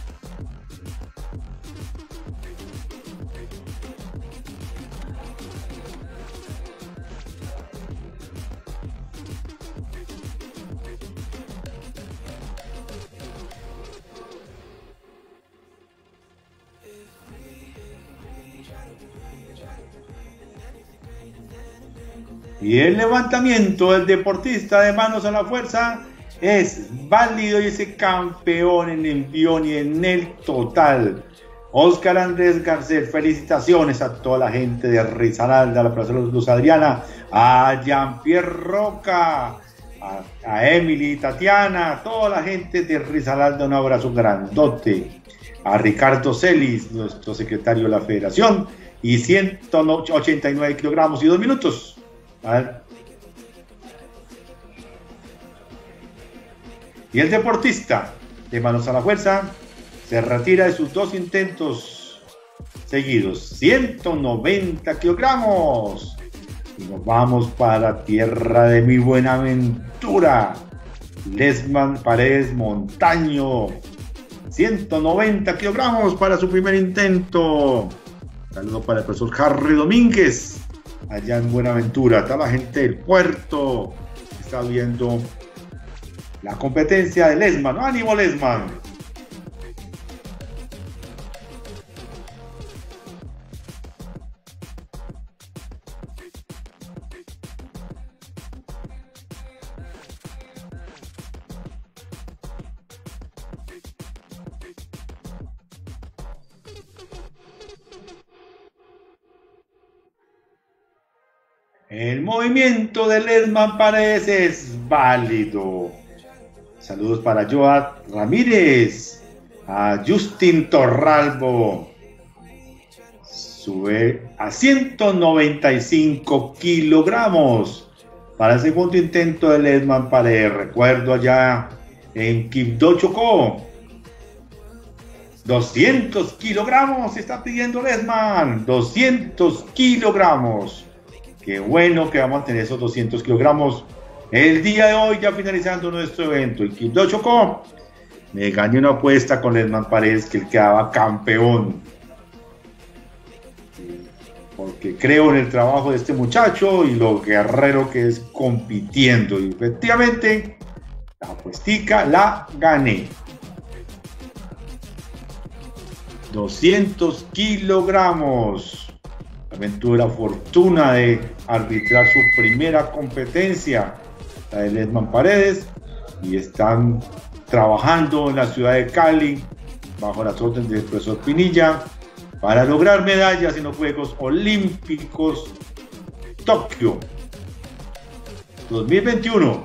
Y el levantamiento del deportista de manos a la fuerza es válido y ese campeón en envión y en el total. Oscar Andrés Garcés, felicitaciones a toda la gente de Risaralda, a la Plaza Luz Adriana, a Jean-Pierre Roca, a, a Emily, Tatiana, a toda la gente de Risaralda, un abrazo grandote. A Ricardo Celis, nuestro secretario de la federación, y ciento ochenta y nueve kilogramos y dos minutos. A ver. Y el deportista de manos a la fuerza se retira de sus dos intentos seguidos, ciento noventa kilogramos. Y nos vamos para tierra de mi Buenaventura. Lesman Paredes Montaño, ciento noventa kilogramos para su primer intento. Saludo para el profesor Harry Domínguez allá en Buenaventura, toda la gente del puerto está viendo la competencia de Lesman. ¡Ánimo, Lesman! El movimiento de Lesman Paredes es válido. Saludos para Joan Ramírez, a Justin Torralbo. Sube a ciento noventa y cinco kilogramos para el segundo intento de Lesman Paredes. Recuerdo allá en Quibdó, Chocó. doscientos kilogramos está pidiendo Lesman. doscientos kilogramos. Qué bueno que vamos a tener esos doscientos kilogramos el día de hoy, ya finalizando nuestro evento. El Quibdó, Chocó, me gané una apuesta con Lesman Paredes que él quedaba campeón, porque creo en el trabajo de este muchacho y lo guerrero que es compitiendo, y efectivamente la apuestica la gané. doscientos kilogramos. También tuve la fortuna de arbitrar su primera competencia, la de Lesman Paredes, y están trabajando en la ciudad de Cali bajo las órdenes del profesor Pinilla para lograr medallas en los Juegos Olímpicos Tokio dos mil veintiuno.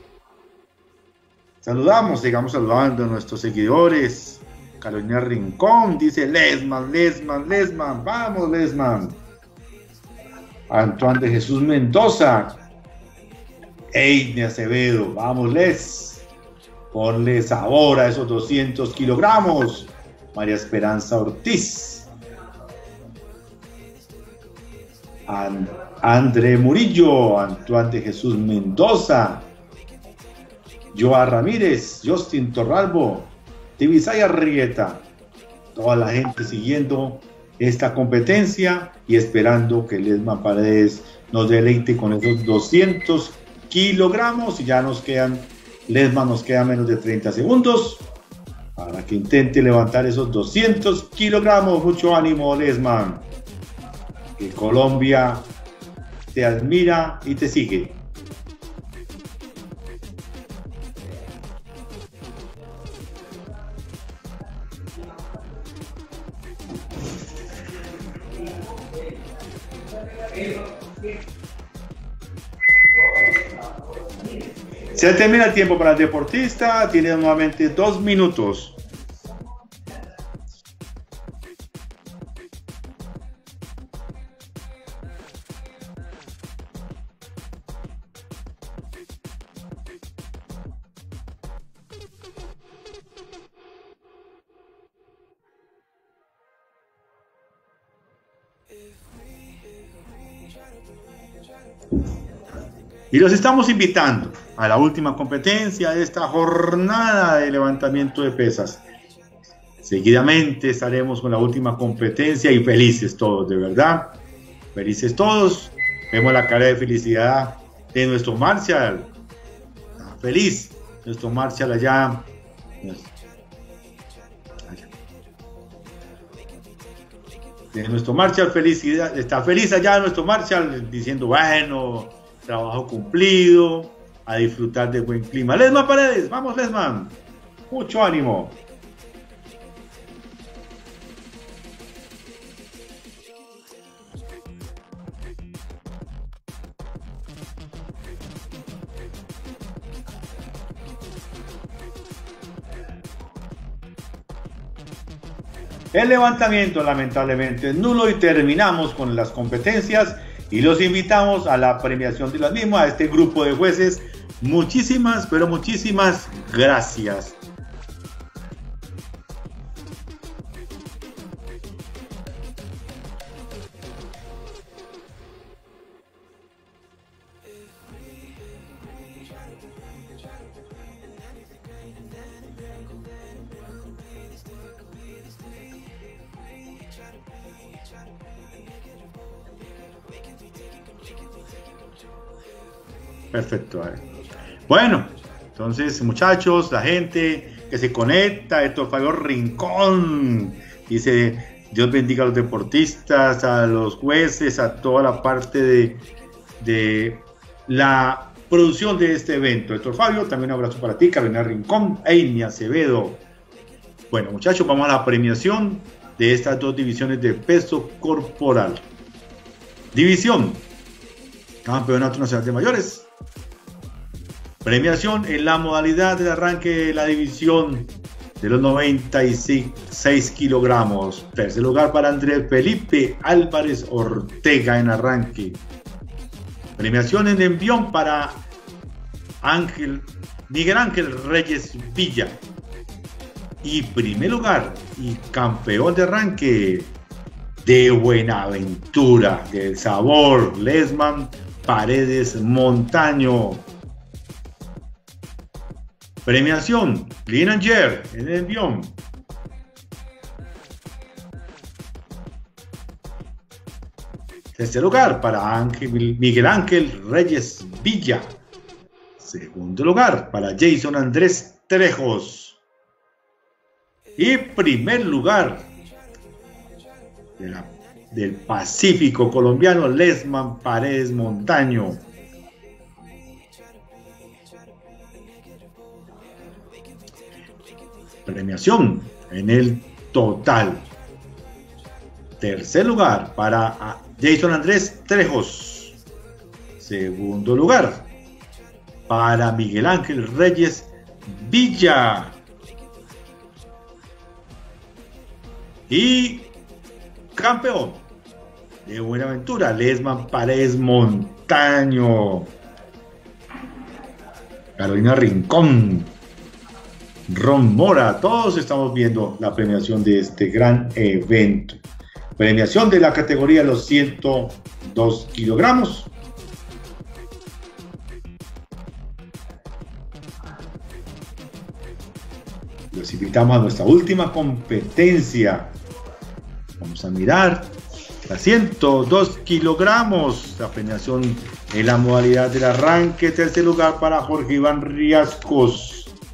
Saludamos, sigamos saludando a nuestros seguidores. Carolina Rincón dice Lesman, Lesman, Lesman, vamos Lesman. Antoine de Jesús Mendoza, Eine Acevedo, vamos Les, ponle sabor a esos doscientos kilogramos. María Esperanza Ortiz, And André Murillo, Antoine de Jesús Mendoza, Joa Ramírez, Justin Torralbo, Tibisaya Rieta, toda la gente siguiendo esta competencia y esperando que Lesman Paredes nos deleite con esos doscientos kilogramos. Y ya nos quedan, Lesman nos queda menos de treinta segundos para que intente levantar esos doscientos kilogramos. Mucho ánimo, Lesman, que Colombia te admira y te sigue. Se termina el tiempo para el deportista, tiene nuevamente dos minutos. Y los estamos invitando a la última competencia de esta jornada de levantamiento de pesas. Seguidamente estaremos con la última competencia y felices todos, de verdad. Felices todos. Vemos la cara de felicidad de nuestro Marshall. Está feliz. Nuestro Marshall allá. allá. De nuestro Marshall, felicidad. Está feliz allá nuestro Marshall diciendo, bueno, trabajo cumplido, a disfrutar de buen clima. Lesman Paredes, vamos Lesman. Mucho ánimo. El levantamiento lamentablemente es nulo y terminamos con las competencias y los invitamos a la premiación de las mismas, a este grupo de jueces. Muchísimas, pero muchísimas gracias. Perfecto. Bueno, entonces muchachos, la gente que se conecta, Héctor Fabio Rincón dice, Dios bendiga a los deportistas, a los jueces, a toda la parte de, de la producción de este evento. Héctor Fabio, también un abrazo para ti, Carolina Rincón, Amy Acevedo. Bueno muchachos, vamos a la premiación de estas dos divisiones de peso corporal. División Campeonato Nacional de Mayores. Premiación en la modalidad de arranque de la división de los noventa y seis kilogramos. Tercer lugar para Andrés Felipe Álvarez Ortega en arranque. Premiación en envión para Ángel, Miguel Ángel Reyes Villa. Y primer lugar y campeón de arranque de Buenaventura, del Sabor, Lesman Paredes Montaño. Premiación Clean and Jerk en el envión. Tercer lugar para Ángel, Miguel Ángel Reyes Villa. Segundo lugar para Jason Andrés Trejos. Y primer lugar de la, del Pacífico colombiano, Lesman Paredes Montaño. Premiación en el total. Tercer lugar para Jason Andrés Trejos. Segundo lugar para Miguel Ángel Reyes Villa. Y campeón de Buenaventura, Lesman Paredes Montaño. Carolina Rincón, Ron Mora, todos estamos viendo la premiación de este gran evento. Premiación de la categoría de los ciento dos kilogramos. Los invitamos a nuestra última competencia. Vamos a mirar la ciento dos kilogramos. La premiación en la modalidad del arranque. Tercer lugar para Jorge Iván Riascos.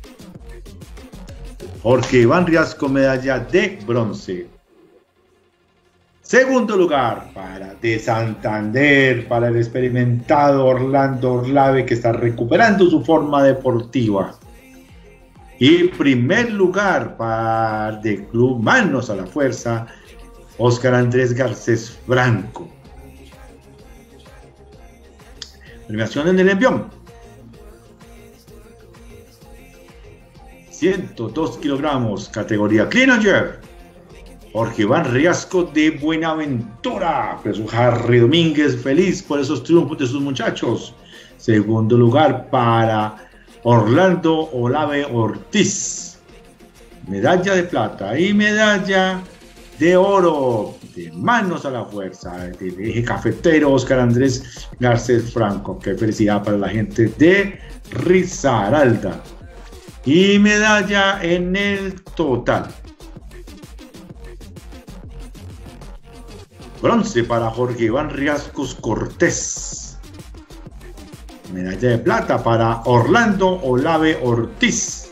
Jorge Iván Riasco, medalla de bronce. Segundo lugar para de Santander, para el experimentado Orlando Orlave, que está recuperando su forma deportiva. Y primer lugar para el Club Manos a la Fuerza, Óscar Andrés Garcés Franco. Premiación en el envión. ciento dos kilogramos, categoría Clean and Jerk. Jorge Iván Riasco de Buenaventura. Jesús Harry Domínguez, feliz por esos triunfos de sus muchachos. Segundo lugar para Orlando Olave Ortiz. Medalla de plata y medalla de oro, de manos a la fuerza, del eje cafetero Oscar Andrés Garcés Franco. Qué felicidad para la gente de Risaralda. Y medalla en el total. Bronce para Jorge Iván Riascos Cortés. Medalla de plata para Orlando Olave Ortiz.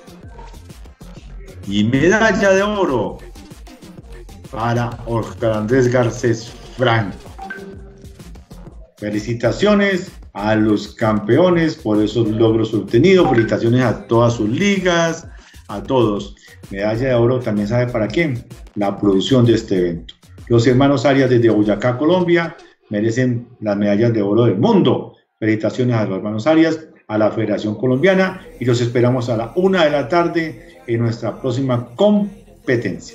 Y medalla de oro para Oscar Andrés Garcés Franco. Felicitaciones a los campeones por esos logros obtenidos. Felicitaciones a todas sus ligas, a todos. Medalla de oro también, ¿sabe para quién? La producción de este evento. Los hermanos Arias desde Boyacá, Colombia, merecen las medallas de oro del mundo. Felicitaciones a los hermanos Arias, a la Federación Colombiana, y los esperamos a la una de la tarde en nuestra próxima competencia.